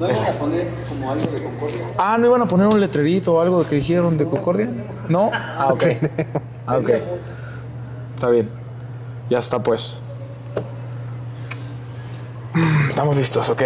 ¿No iban a poner como algo de Concordia? Ah, ¿no iban a poner un letrerito o algo que dijeron de Concordia? ¿No? Ah, ok. Ah, ok. Está bien. Ya está, pues. Estamos listos, ok.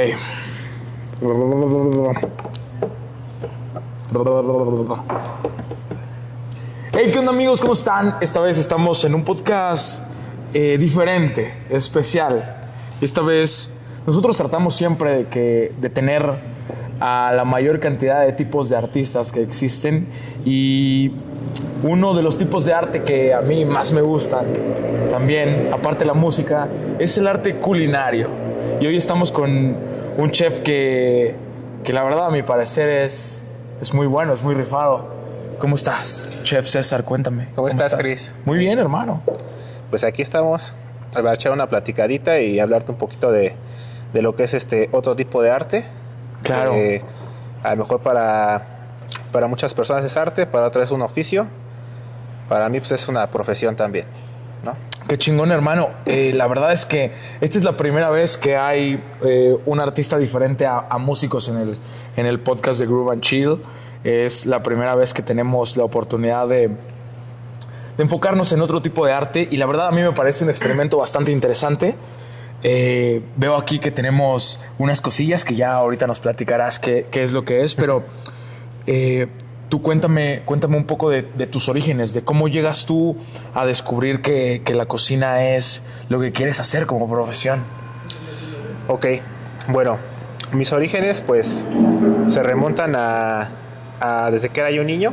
Hey, ¿qué onda, amigos? ¿Cómo están? Esta vez estamos en un podcast diferente, especial. Esta vez nosotros tratamos siempre de tener a la mayor cantidad de tipos de artistas que existen, y uno de los tipos de arte que a mí más me gustan también, aparte de la música, es el arte culinario. Y hoy estamos con un chef que la verdad, a mi parecer, es muy bueno, es muy rifado. ¿Cómo estás, Chef César? Cuéntame. ¿Cómo estás, Chris? Muy bien, hermano. Pues aquí estamos a echar una platicadita y hablarte un poquito de lo que es este otro tipo de arte. Claro. A lo mejor para muchas personas es arte, para otras es un oficio. Para mí pues es una profesión también, ¿no? Qué chingón, hermano. La verdad es que esta es la primera vez que hay un artista diferente a músicos en el podcast de Groove and Chill. Es la primera vez que tenemos la oportunidad de enfocarnos en otro tipo de arte, y la verdad a mí me parece un experimento bastante interesante. Veo aquí que tenemos unas cosillas que ya ahorita nos platicarás qué es lo que es, pero tú cuéntame un poco de tus orígenes, de cómo llegas tú a descubrir que la cocina es lo que quieres hacer como profesión. Ok, bueno, mis orígenes pues se remontan a desde que era yo niño.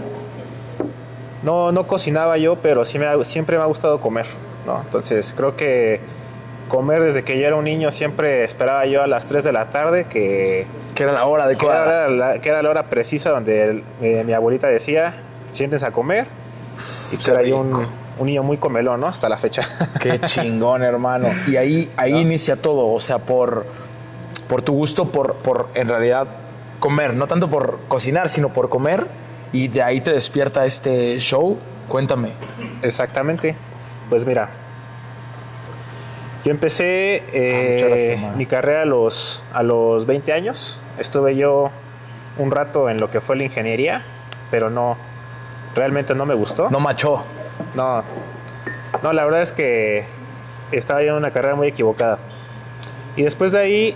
No cocinaba yo, pero siempre me ha gustado comer, ¿no? Entonces creo que comer desde que yo era un niño, siempre esperaba yo a las 3 de la tarde que era la hora adecuada. Que era la hora precisa donde mi abuelita decía, siéntense a comer. Y pues era yo un niño muy comelón, ¿no? Hasta la fecha. Qué chingón, hermano. Y ahí ¿no? Inicia todo, o sea, por tu gusto por en realidad comer, no tanto por cocinar, sino por comer, y de ahí te despierta este show. Cuéntame. Exactamente. Pues mira, yo empecé mi carrera a los 20 años. Estuve yo un rato en lo que fue la ingeniería, pero realmente no me gustó. No machó. No, la verdad es que estaba yo en una carrera muy equivocada. Y después de ahí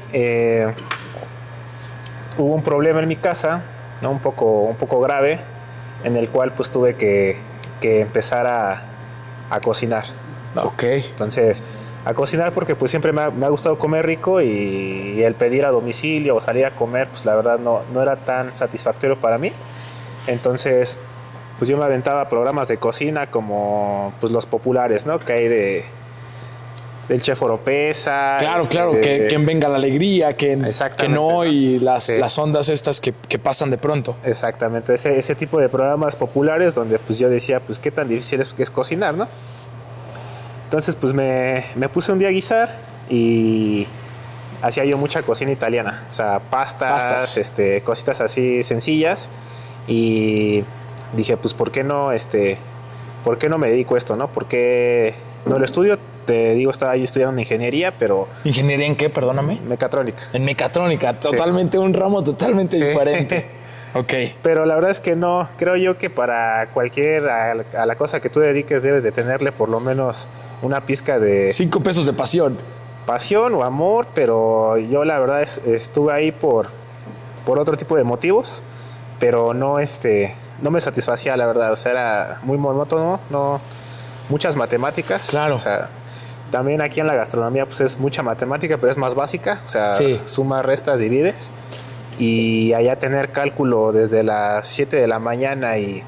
hubo un problema en mi casa, ¿no? un poco grave, en el cual pues tuve que empezar a cocinar, ¿no? Ok. Entonces, a cocinar porque pues siempre me ha gustado comer rico, y el pedir a domicilio o salir a comer, pues la verdad no era tan satisfactorio para mí. Entonces, pues yo me aventaba programas de cocina como pues los populares, ¿no? Que hay del Chef Oropesa. Claro, que venga la alegría, que no, y las ondas estas que pasan de pronto. Exactamente, ese tipo de programas populares donde pues yo decía, pues qué tan difícil es cocinar, ¿no? Entonces pues me puse un día a guisar y hacía yo mucha cocina italiana, o sea, pastas. Cositas así sencillas, y dije, pues ¿por qué no me dedico a esto, no? ¿Por qué no lo estudio? Te digo, estaba yo estudiando una ingeniería, pero... ¿Ingeniería en qué? Perdóname. Mecatrónica. En mecatrónica, totalmente, sí. Un ramo totalmente diferente. Ok. Pero la verdad es que no, creo yo que para a la cosa que tú dediques debes de tenerle por lo menos una pizca de... 5 pesos de pasión. Pasión o amor, pero yo la verdad estuve ahí por otro tipo de motivos, pero no me satisfacía, la verdad. O sea, era muy monótono, muchas matemáticas. Claro. O sea, también aquí en la gastronomía pues es mucha matemática, pero es más básica. O sea, sí. Sumas, restas, divides. Y allá tener cálculo desde las 7 de la mañana y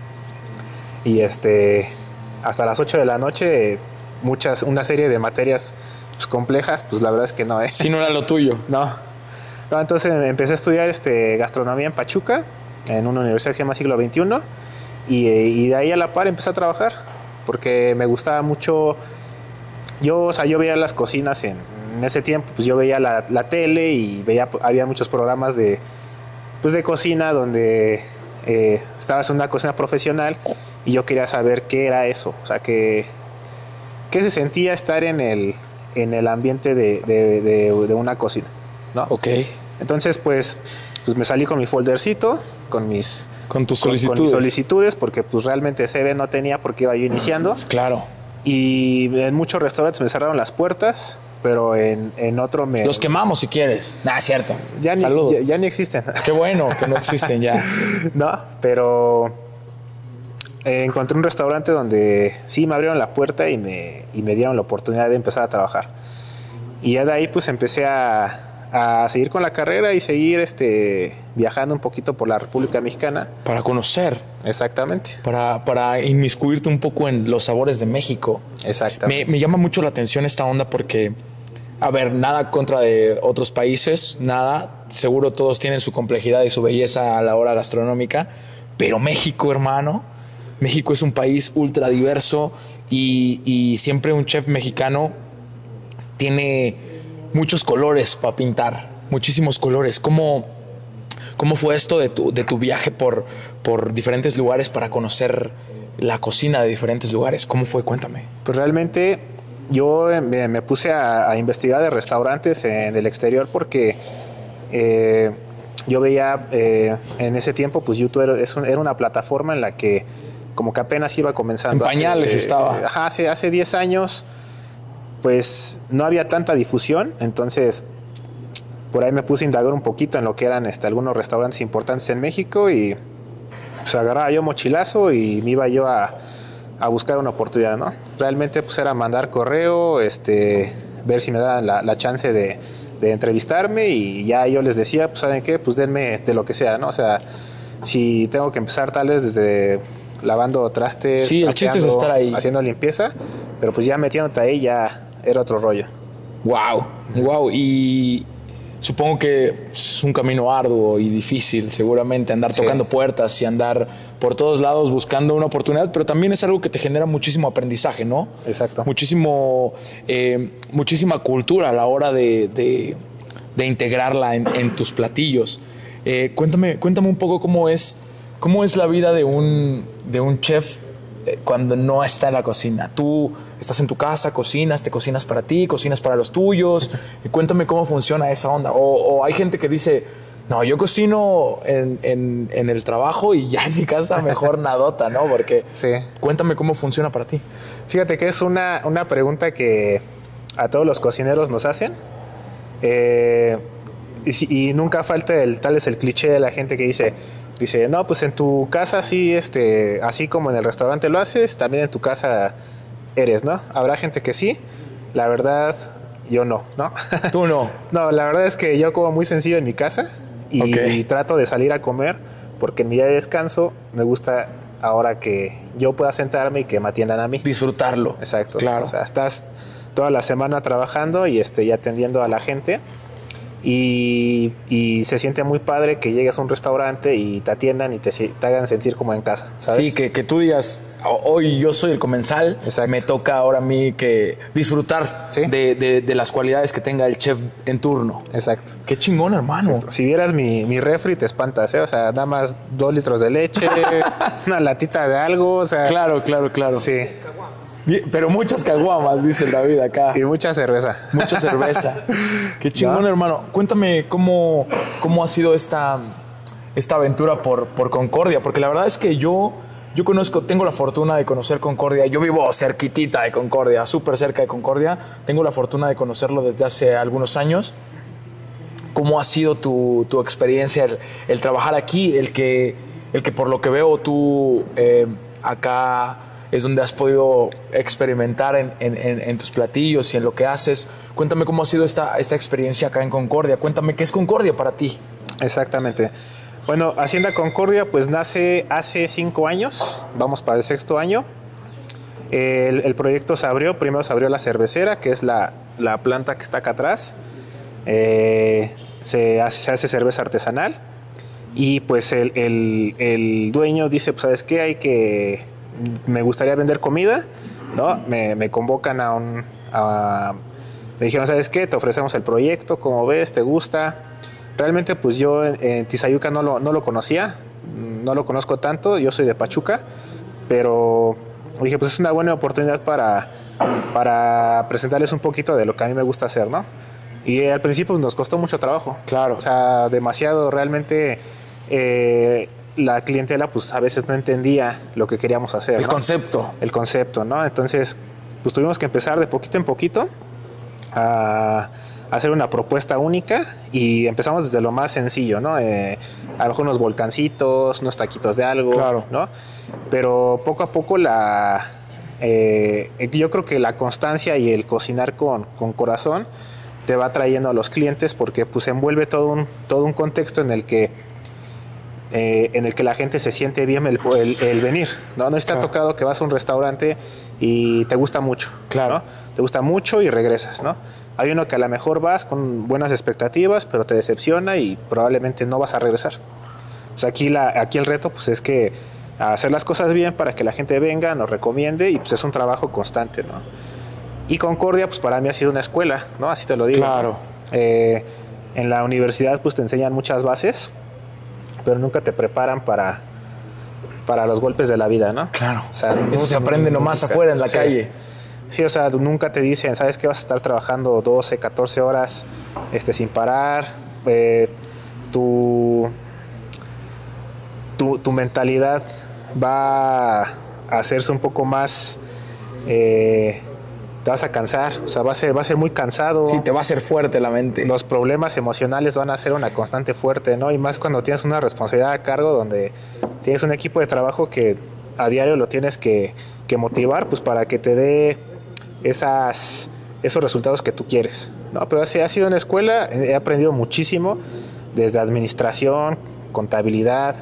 hasta las 8 de la noche, una serie de materias pues, complejas, pues la verdad es que no es. Sí, no era lo tuyo. No, entonces empecé a estudiar gastronomía en Pachuca, en una universidad que se llama Siglo XXI, y de ahí a la par empecé a trabajar, porque me gustaba mucho. Yo veía las cocinas en ese tiempo, pues yo veía la tele y había muchos programas de cocina donde estabas en una cocina profesional, y yo quería saber qué era eso, o sea, qué se sentía estar en el ambiente de una cocina, ¿no? Ok. Entonces, pues me salí con mi foldercito, con tus con solicitudes. mis solicitudes, porque pues realmente CV no tenía porque iba yo iniciando. Claro. Y en muchos restaurantes me cerraron las puertas, pero en otro me... Los quemamos si quieres. Nah, es cierto. Saludos. Ya ni existen. Qué bueno que no existen ya. No, pero encontré un restaurante donde sí me abrieron la puerta y me dieron la oportunidad de empezar a trabajar. Y ya de ahí pues empecé a seguir con la carrera y seguir viajando un poquito por la República Mexicana. Para conocer. Exactamente. Para inmiscuirte un poco en los sabores de México. Exactamente. Me llama mucho la atención esta onda porque, a ver, nada contra de otros países, nada. Seguro todos tienen su complejidad y su belleza a la hora gastronómica. Pero México, hermano, México es un país ultra diverso y siempre un chef mexicano tiene muchos colores para pintar, muchísimos colores. ¿Cómo fue esto de tu viaje por diferentes lugares para conocer la cocina de diferentes lugares? ¿Cómo fue? Cuéntame. Pues realmente yo me puse a investigar de restaurantes en el exterior porque yo veía en ese tiempo, pues YouTube era una plataforma en la que como que apenas iba comenzando. En pañales estaba. Ajá, hace 10 años pues no había tanta difusión, entonces por ahí me puse a indagar un poquito en lo que eran algunos restaurantes importantes en México y pues agarraba yo mochilazo y me iba yo a buscar una oportunidad, ¿no? Realmente pues era mandar correo, ver si me daban la chance de entrevistarme y ya yo les decía, pues ¿saben qué? Pues denme de lo que sea, ¿no? O sea, si tengo que empezar tal vez desde lavando trastes, sí, el chiste es estar ahí, haciendo limpieza, pero pues ya metiéndote ahí ya era otro rollo. Wow. Y supongo que es un camino arduo y difícil, seguramente, andar tocando puertas y andar por todos lados buscando una oportunidad, pero también es algo que te genera muchísimo aprendizaje, ¿no? Exacto. Muchísima cultura a la hora de integrarla en tus platillos. Cuéntame un poco cómo es la vida de un chef cuando no está en la cocina. Tú estás en tu casa, te cocinas para ti, cocinas para los tuyos. Y cuéntame cómo funciona esa onda. O hay gente que dice, no, yo cocino en el trabajo y ya en mi casa mejor nadota, ¿no? Porque cuéntame cómo funciona para ti. Fíjate que es una pregunta que a todos los cocineros nos hacen. Y nunca falta tal es el cliché de la gente que dice, no, pues en tu casa sí, así como en el restaurante lo haces, también en tu casa eres, ¿no? Habrá gente que sí, la verdad, yo no, ¿no? ¿Tú no? No, la verdad es que yo como muy sencillo en mi casa y trato de salir a comer porque en mi día de descanso me gusta ahora que yo pueda sentarme y que me atiendan a mí. Disfrutarlo. Exacto. Claro. O sea, estás toda la semana trabajando y atendiendo a la gente. Y se siente muy padre que llegues a un restaurante y te atiendan y te hagan sentir como en casa, ¿sabes? Sí, que tú digas, hoy yo soy el comensal, me toca ahora a mí que disfrutar de las cualidades que tenga el chef en turno. Exacto. Qué chingón, hermano. Exacto. Si vieras mi refri te espantas, ¿eh? O sea, nada más 2 litros de leche, una latita de algo, o sea... Claro. Sí. Pero muchas caguamas, dice David acá. Y mucha cerveza. Mucha cerveza. Qué chingón, hermano. Cuéntame cómo ha sido esta aventura por Concordia, porque la verdad es que yo tengo la fortuna de conocer Concordia. Yo vivo cerquitita de Concordia, súper cerca de Concordia. Tengo la fortuna de conocerlo desde hace algunos años. ¿Cómo ha sido tu experiencia, el trabajar aquí, el que por lo que veo tú acá es donde has podido experimentar en tus platillos y en lo que haces? Cuéntame cómo ha sido esta experiencia acá en Concordia. Cuéntame qué es Concordia para ti. Exactamente. Bueno, Hacienda Concordia pues nace hace 5 años, vamos para el 6º año. El proyecto primero se abrió la cervecera, que es la planta que está acá atrás. Se hace cerveza artesanal y pues el dueño dice, pues ¿sabes qué? Me gustaría vender comida, ¿no? Me convocan me dijeron, ¿sabes qué? Te ofrecemos el proyecto, ¿cómo ves? ¿Te gusta? Realmente pues yo en Tizayuca no lo conocía, no lo conozco tanto, yo soy de Pachuca, pero dije, pues es una buena oportunidad para presentarles un poquito de lo que a mí me gusta hacer, ¿no? Y al principio nos costó mucho trabajo. Claro. O sea, demasiado. Realmente la clientela pues a veces no entendía lo que queríamos hacer. El ¿no? concepto. El concepto, ¿no? Entonces, pues tuvimos que empezar de poquito en poquito a hacer una propuesta única y empezamos desde lo más sencillo, ¿no? A lo mejor unos volcancitos, unos taquitos de algo, Claro. ¿no? Pero poco a poco yo creo que la constancia y el cocinar con corazón te va trayendo a los clientes porque pues envuelve todo un contexto en el que la gente se siente bien el venir, ¿no? No está tocado que vas a un restaurante y te gusta mucho, Claro. ¿no? Te gusta mucho y regresas, ¿no? Hay uno que a lo mejor vas con buenas expectativas, pero te decepciona y probablemente no vas a regresar. O sea, aquí el reto pues es que hacer las cosas bien para que la gente venga, nos recomiende y pues es un trabajo constante, ¿no? Y Concordia pues para mí ha sido una escuela, ¿no? Así te lo digo. Claro. En la universidad pues te enseñan muchas bases, pero nunca te preparan para los golpes de la vida, ¿no? Claro. O sea, eso se aprende nomás afuera en la calle. Sí, o sea, nunca te dicen, ¿sabes qué? Vas a estar trabajando 12, 14 horas sin parar. Tu mentalidad va a hacerse un poco más... te vas a cansar, o sea, va a ser muy cansado. Sí, te va a hacer fuerte la mente. Los problemas emocionales van a ser una constante fuerte, ¿no? Y más cuando tienes una responsabilidad a cargo donde tienes un equipo de trabajo que a diario lo tienes que motivar, pues para que te dé esos resultados que tú quieres, ¿no? Pero así ha sido en la escuela, he aprendido muchísimo, desde administración, contabilidad,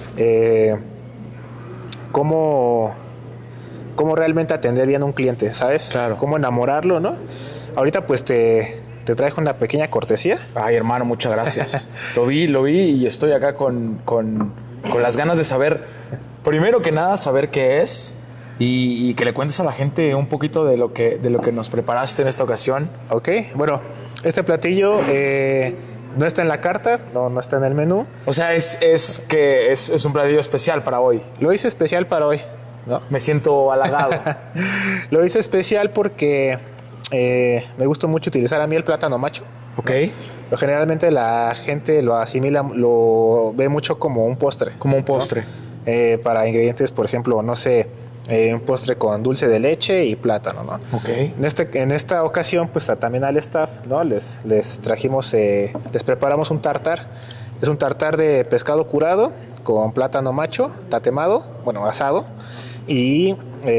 cómo realmente atender bien a un cliente, ¿sabes? Claro. Cómo enamorarlo, ¿no? Ahorita pues te traigo una pequeña cortesía. Ay, hermano, muchas gracias. Lo vi y estoy acá con las ganas de saber, primero que nada, saber qué es y que le cuentes a la gente un poquito de lo que nos preparaste en esta ocasión. Ok, bueno, este platillo no está en la carta, no está en el menú. O sea, es un platillo especial para hoy. Lo hice especial para hoy, ¿no? Me siento halagado. Lo hice especial porque me gusta mucho utilizar a mí el plátano macho. Ok. Pero generalmente la gente lo asimila, lo ve mucho como un postre. Como un postre. ¿No? Para ingredientes, por ejemplo, no sé, un postre con dulce de leche y plátano, ¿no? Ok. En esta ocasión, pues también al staff, ¿no? Les trajimos, les preparamos un tartar. Es un tartar de pescado curado con plátano macho, tatemado, bueno, asado. Y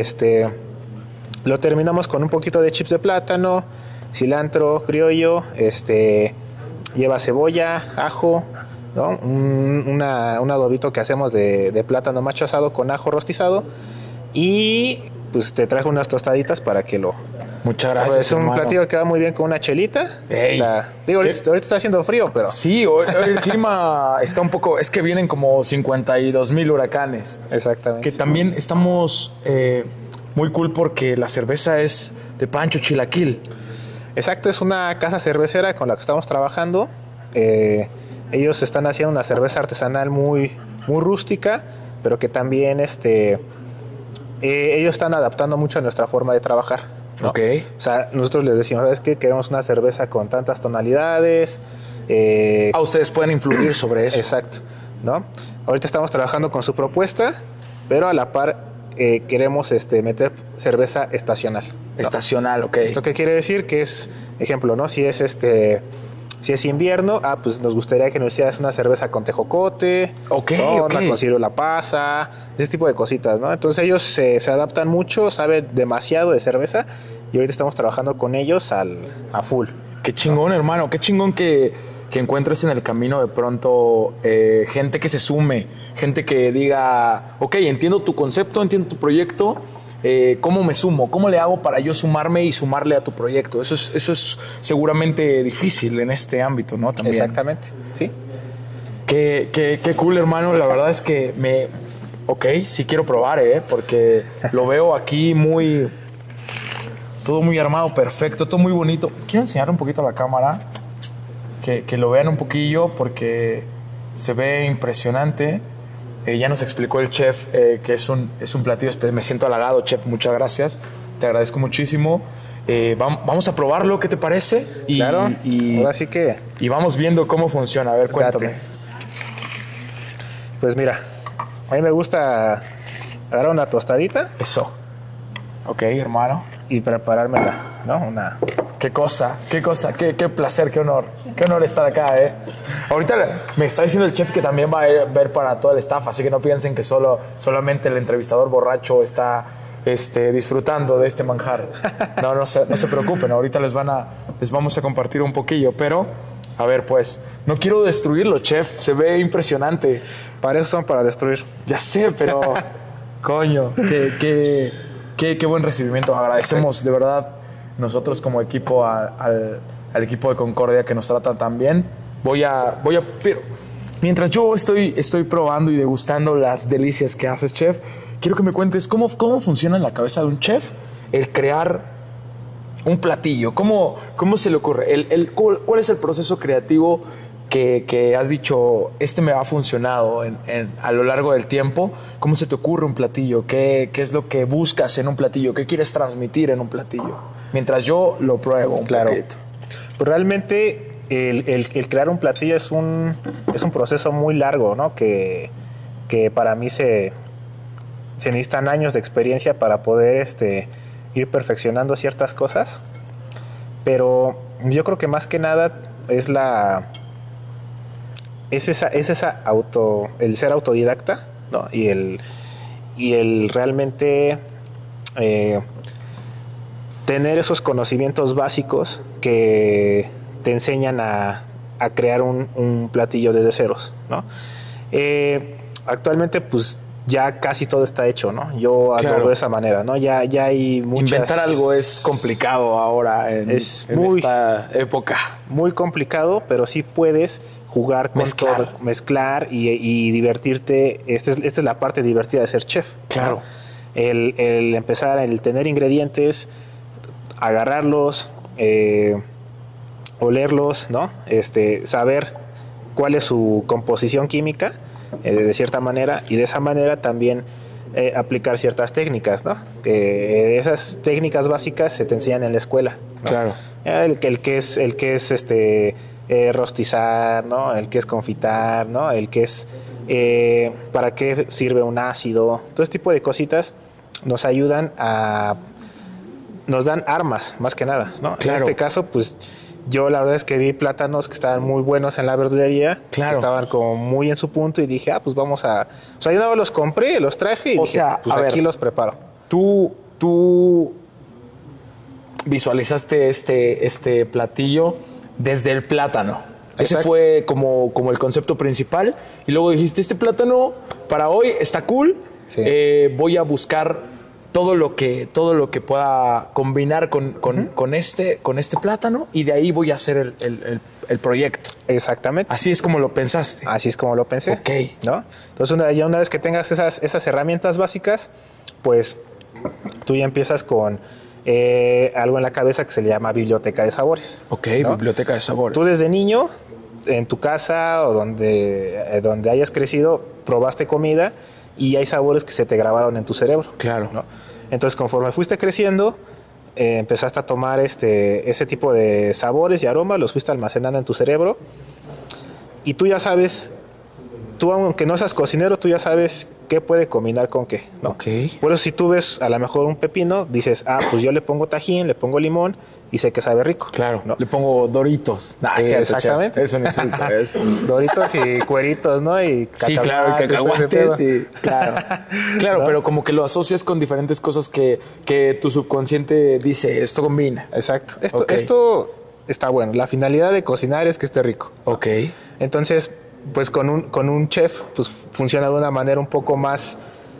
lo terminamos con un poquito de chips de plátano, cilantro criollo, lleva cebolla, ajo, ¿no? Un adobito que hacemos de plátano macho asado con ajo rostizado y pues te traje unas tostaditas para que lo... Muchas gracias, Es un hermano. platillo que va muy bien con una chelita. Ey, ahorita está haciendo frío, pero... Sí, hoy el clima está un poco... Es que vienen como 52,000 huracanes. Exactamente. Que también estamos muy cool porque la cerveza es de Pancho Chilaquil. Exacto, es una casa cervecera con la que estamos trabajando. Ellos están haciendo una cerveza artesanal muy, muy rústica, pero que también ellos están adaptando mucho a nuestra forma de trabajar, ¿no? Ok. O sea, nosotros les decimos, ¿sabes qué? Queremos una cerveza con tantas tonalidades. Ustedes pueden influir sobre eso. Exacto, ¿no? Ahorita estamos trabajando con su propuesta, pero a la par queremos meter cerveza estacional, ¿no? Estacional, ok. ¿Esto qué quiere decir? Que es, ejemplo, ¿no? Si es invierno, pues nos gustaría que nos hicieras una cerveza con tejocote, Ok, ¿no? ok. Una con ciruela pasa, ese tipo de cositas, ¿no? Entonces ellos se adaptan mucho, saben demasiado de cerveza y ahorita estamos trabajando con ellos a full. Qué chingón, hermano. Qué chingón que encuentres en el camino de pronto gente que se sume, gente que diga, ok, entiendo tu concepto, entiendo tu proyecto, ¿cómo me sumo? ¿Cómo le hago para yo sumarme y sumarle a tu proyecto? Eso es seguramente difícil en este ámbito, ¿no? También. Exactamente, sí. Qué cool, hermano. La verdad es que ok, sí quiero probar, porque lo veo aquí todo muy armado, perfecto, todo muy bonito. Quiero enseñar un poquito a la cámara, que lo vean un poquillo porque se ve impresionante. Ya nos explicó el chef que es un platillo especial. Me siento halagado, chef, muchas gracias. Te agradezco muchísimo. Vamos a probarlo, ¿qué te parece? Claro, ahora sí que... Y vamos viendo cómo funciona. A ver, cuéntame. Date. Pues mira, a mí me gusta agarrar una tostadita. Eso. Ok, hermano. Y preparármela, ¿no? Qué placer, qué honor estar acá, ¿eh? Ahorita me está diciendo el chef que también va a ver para todo el staff, así que no piensen que solamente el entrevistador borracho está disfrutando de este manjar. No se preocupen, ahorita les vamos a compartir un poquillo, pero a ver, pues, no quiero destruirlo, chef, se ve impresionante. Para eso son para destruir. Ya sé, pero coño, qué buen recibimiento. Agradecemos de verdad nosotros como equipo al equipo de Concordia que nos trata tan bien. Pero mientras yo estoy probando y degustando las delicias que haces, chef, quiero que me cuentes cómo funciona en la cabeza de un chef el crear un platillo. ¿Cómo se le ocurre? ¿Cuál es el proceso creativo que has dicho, me ha funcionado a lo largo del tiempo? ¿Cómo se te ocurre un platillo? ¿Qué es lo que buscas en un platillo? ¿Qué quieres transmitir en un platillo? Mientras yo lo pruebo un poquito. Pues realmente el crear un platillo es un proceso muy largo, ¿no? Que para mí se necesitan años de experiencia para poder ir perfeccionando ciertas cosas. Pero yo creo que más que nada es el ser autodidacta, ¿no? Y el realmente tener esos conocimientos básicos que te enseñan a crear un platillo desde ceros, ¿no? Actualmente, pues ya casi todo está hecho, ¿no? Yo hago de esa manera, ¿no? Ya hay muchas... Inventar algo es complicado ahora en esta época. Muy complicado, pero sí puedes jugar con todo, mezclar y divertirte. Esta es la parte divertida de ser chef. Claro. ¿No? El empezar, el tener ingredientes, agarrarlos, olerlos, ¿no? Saber cuál es su composición química, de cierta manera, y de esa manera también aplicar ciertas técnicas, ¿no? Esas técnicas básicas se te enseñan en la escuela, ¿no? Claro. El que es rostizar, ¿no? El que es confitar, ¿no? El que es para qué sirve un ácido. Todo este tipo de cositas nos ayudan nos dan armas, más que nada, ¿no? Claro. En este caso, pues yo la verdad es que vi plátanos que estaban muy buenos en la verdulería, claro, que estaban como muy en su punto, y dije, pues vamos a... O sea, yo no los compré, los traje y dije, pues aquí los preparo. Tú visualizaste este platillo desde el plátano. Exacto. Ese fue como el concepto principal. Y luego dijiste, este plátano para hoy está cool. Sí. Voy a buscar todo lo que pueda combinar con este plátano, y de ahí voy a hacer el proyecto. Exactamente. Así es como lo pensaste. Así es como lo pensé. Ok. ¿No? Entonces, una vez que tengas esas herramientas básicas, pues tú ya empiezas con algo en la cabeza que se le llama biblioteca de sabores. Ok, ¿no? Biblioteca de sabores. Tú desde niño, en tu casa o donde hayas crecido, probaste comida y hay sabores que se te grabaron en tu cerebro. Claro. ¿no? Entonces, conforme fuiste creciendo, empezaste a tomar ese tipo de sabores y aromas, los fuiste almacenando en tu cerebro, y tú ya sabes, tú aunque no seas cocinero, tú ya sabes qué puede combinar con qué, ¿no? Okay. Por eso si tú ves a lo mejor un pepino, dices, pues yo le pongo tajín, le pongo limón y sé que sabe rico. Claro, ¿no? Le pongo Doritos. Exactamente. Eso no insulta. Eso. Doritos y cueritos, ¿no? Y sí, claro, y cacahuates. Sí, claro. Claro, ¿no? Pero como que lo asocias con diferentes cosas que tu subconsciente dice, esto combina. Exacto. Esto está bueno. La finalidad de cocinar es que esté rico. Ok. Entonces, pues con un chef, pues funciona de una manera un poco más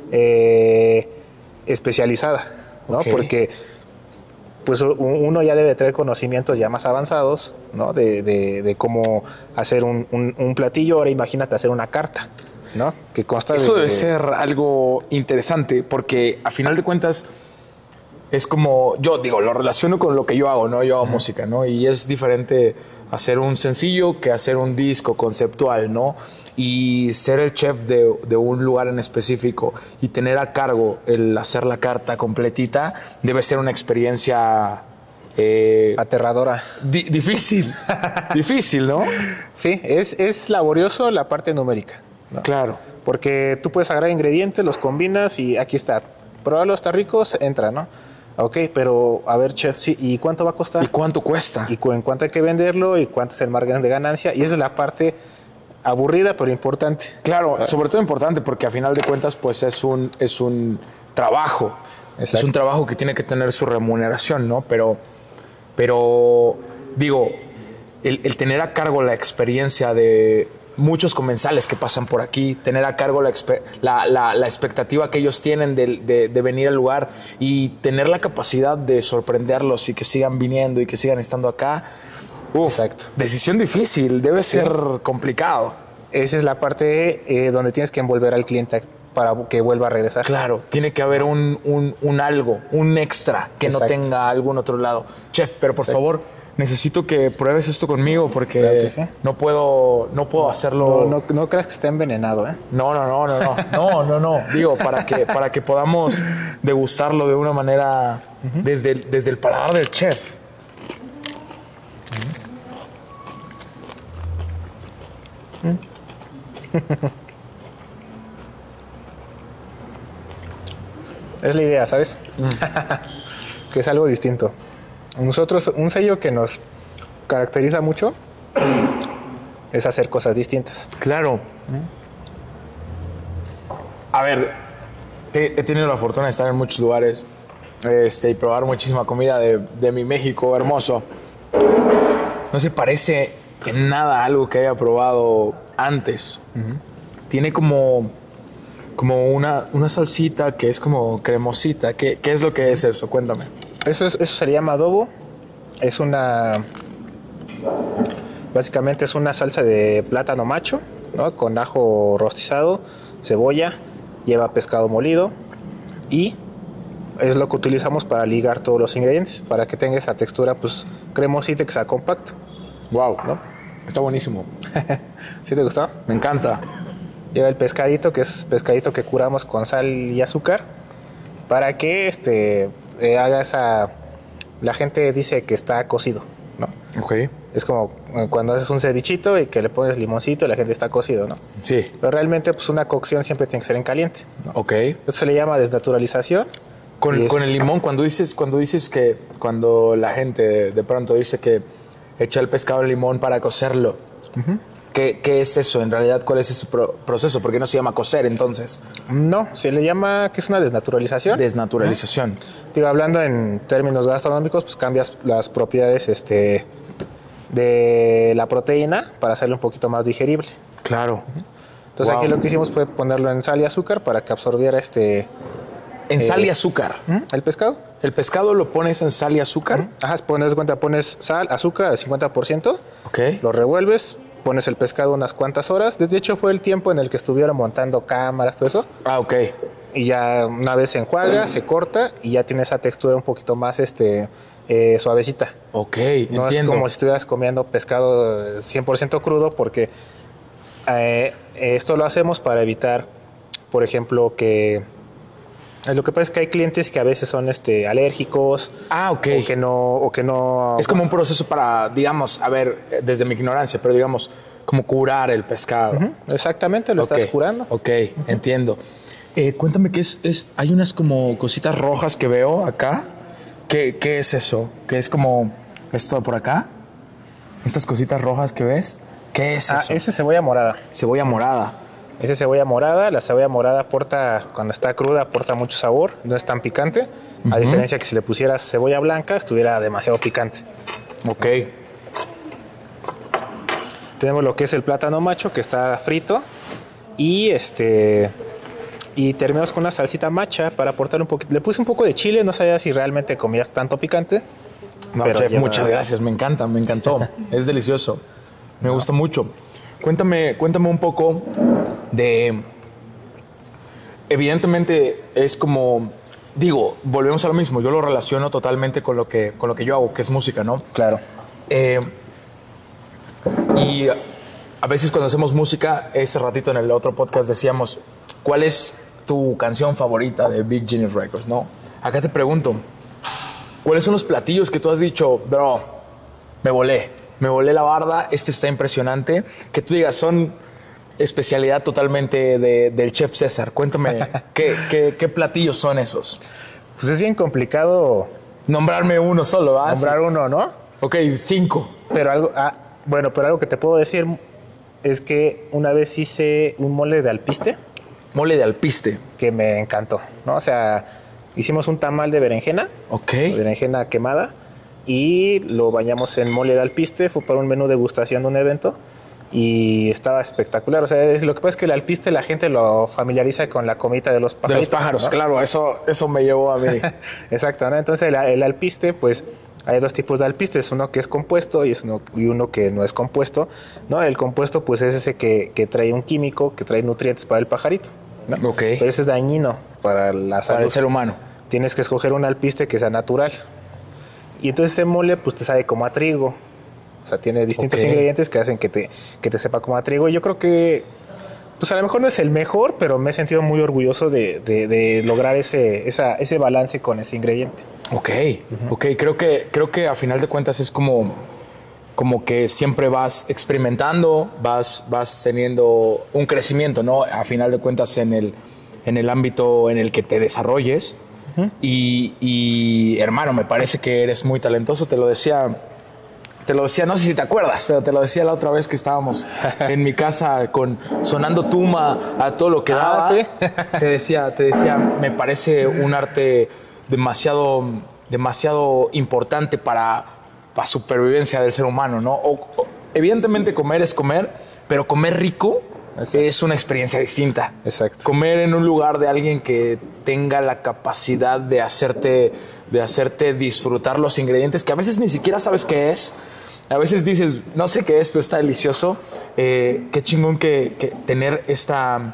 especializada, ¿no? Okay. Porque pues uno ya debe tener conocimientos ya más avanzados, ¿no? De cómo hacer un platillo. Ahora imagínate hacer una carta, ¿no? Que consta Esto debe ser algo interesante, porque a final de cuentas es como, yo digo, lo relaciono con lo que yo hago, ¿no? Yo hago música, ¿no? Y es diferente hacer un sencillo que hacer un disco conceptual, ¿no? Y ser el chef de un lugar en específico y tener a cargo el hacer la carta completita debe ser una experiencia Aterradora. Difícil. Difícil, ¿no? Sí, es laborioso la parte numérica, ¿no? Claro. Porque tú puedes agarrar ingredientes, los combinas y aquí está. Pruébalo, está rico, entra, ¿no? Ok, pero a ver, chef, sí, ¿y cuánto va a costar? ¿Y cuánto cuesta? ¿Y en cuánto hay que venderlo? ¿Y cuánto es el margen de ganancia? Y esa es la parte aburrida, pero importante. Claro, sobre todo importante porque a final de cuentas pues es un trabajo. Exacto. Es un trabajo que tiene que tener su remuneración, ¿no? Pero digo, el tener a cargo la experiencia de muchos comensales que pasan por aquí, tener a cargo la expectativa que ellos tienen de venir al lugar y tener la capacidad de sorprenderlos y que sigan viniendo y que sigan estando acá. Exacto. Decisión difícil, debe ser complicado. Esa es la parte donde tienes que envolver al cliente para que vuelva a regresar. Claro, tiene que haber un algo, un extra que Exacto. no tenga algún otro lado. Chef, pero por Exacto. favor, necesito que pruebes esto conmigo porque Claro que sí. no puedo hacerlo. No creas que está envenenado, ¿eh? No. Digo, para que podamos degustarlo de una manera desde el paladar del chef. Es la idea, ¿sabes? Que es algo distinto. Nosotros, un sello que nos caracteriza mucho es hacer cosas distintas. Claro. A ver, he tenido la fortuna de estar en muchos lugares y probar muchísima comida de mi México hermoso. No se parece en nada a algo que haya probado antes. Tiene como una salsita que es como cremosita. ¿Qué es lo que es eso? Cuéntame. Eso se le llama adobo. Es básicamente es una salsa de plátano macho, ¿no? Con ajo rostizado, cebolla, lleva pescado molido y es lo que utilizamos para ligar todos los ingredientes, para que tenga esa textura pues cremosita y que sea compacto. Wow, ¿No? está buenísimo. ¿Sí te gustó? Me encanta. Lleva el pescadito, que es pescadito que curamos con sal y azúcar, para que haga esa... La gente dice que está cocido, ¿no? Ok. Es como cuando haces un cevichito y que le pones limoncito y la gente está cocido, ¿no? Sí. Pero realmente pues una cocción siempre tiene que ser en caliente, ¿no? Ok. Eso se le llama desnaturalización. Con Y el limón, cuando la gente de pronto dice que echa el pescado en limón para cocerlo, ¿qué es eso? En realidad, ¿cuál es ese proceso? ¿Por qué no se llama cocer entonces? No, se le llama que es una desnaturalización. Desnaturalización. Digo, hablando en términos gastronómicos, pues cambias las propiedades de la proteína para hacerlo un poquito más digerible. Claro. Entonces Wow. aquí lo que hicimos fue ponerlo en sal y azúcar para que absorbiera En sal y azúcar. el pescado. ¿El pescado lo pones en sal y azúcar? Ajá, pones sal, azúcar al 50%, Ok. lo revuelves, pones el pescado unas cuantas horas. De hecho, fue el tiempo en el que estuvieron montando cámaras, todo eso. Ah, ok. Y ya una vez se enjuaga, se corta y ya tiene esa textura un poquito más suavecita. Ok, No entiendo. es como si estuvieras comiendo pescado 100% crudo, porque esto lo hacemos para evitar, por ejemplo, que... Lo que pasa es que hay clientes que a veces son alérgicos. Ah, ok. O que no... Es como un proceso para, digamos, a ver, desde mi ignorancia, pero digamos, como curar el pescado. Exactamente, lo estás curando. Ok, entiendo. Cuéntame qué hay unas como cositas rojas que veo acá. ¿Qué es eso? ¿Qué es como esto de por acá? Estas cositas rojas que ves. ¿Qué es eso? Esa es cebolla morada. Cebolla morada. Esa es cebolla morada. La cebolla morada aporta, cuando está cruda, aporta mucho sabor. No es tan picante. A diferencia que si le pusieras cebolla blanca, estuviera demasiado picante. Ok. Tenemos lo que es el plátano macho, que está frito. Y y terminamos con una salsita macha para aportar un poquito. Le puse un poco de chile, no sabía si realmente comías tanto picante. No, pero chef, muchas gracias, me encanta, me encantó. Es delicioso. Me gusta mucho. Cuéntame un poco de... Evidentemente es como... Digo, volvemos a lo mismo. Yo lo relaciono totalmente con lo que yo hago, que es música, ¿no? Claro. Y a veces cuando hacemos música, ese ratito en el otro podcast decíamos, ¿cuál es tu canción favorita de Big Genius Records, no? Acá te pregunto, ¿Cuáles son los platillos que tú has dicho, bro, me volé la barda, este está impresionante? Que tú digas, son especialidad totalmente del chef César. Cuéntame, ¿qué platillos son esos? Pues es bien complicado Nombrarme uno solo, ¿ah? nombrar uno, ¿no? Ok, 5. Pero algo que te puedo decir es que una vez hice un mole de alpiste Mole de alpiste. que me encantó, ¿no? O sea, hicimos un tamal de berenjena, Ok. berenjena quemada, y lo bañamos en mole de alpiste. Fue para un menú degustación de un evento y estaba espectacular. O sea, lo que pasa es que el alpiste la gente lo familiariza con la comida de los pájaros. De los pájaros, ¿no? claro, eso me llevó a mí. Exacto, ¿no? Entonces el alpiste, pues hay dos tipos de alpistes, uno que es compuesto y uno que no es compuesto, ¿no? El compuesto, pues es ese que trae un químico, que trae nutrientes para el pajarito, ¿no? Ok. Pero ese es dañino para la salud. Para el ser humano. Tienes que escoger un alpiste que sea natural. Y entonces ese mole, pues te sabe como a trigo. O sea, tiene distintos Ok. ingredientes que hacen que te sepa como a trigo. Y yo creo que, pues a lo mejor no es el mejor, pero me he sentido muy orgulloso de lograr ese balance con ese ingrediente. Ok, ok. Creo que a final de cuentas es como que siempre vas experimentando, vas teniendo un crecimiento, ¿no? A final de cuentas en el ámbito en el que te desarrolles. Y hermano, me parece que eres muy talentoso. Te lo decía, no sé si te acuerdas, pero te lo decía la otra vez que estábamos en mi casa sonando Tuma a todo lo que daba. ¿sí? Te decía, me parece un arte demasiado importante para la supervivencia del ser humano, ¿no? Evidentemente comer es comer, pero comer rico es una experiencia distinta. Exacto. Comer en un lugar de alguien que tenga la capacidad de hacerte disfrutar los ingredientes que a veces ni siquiera sabes qué es. A veces dices, no sé qué es, pero está delicioso. Qué chingón que tener esta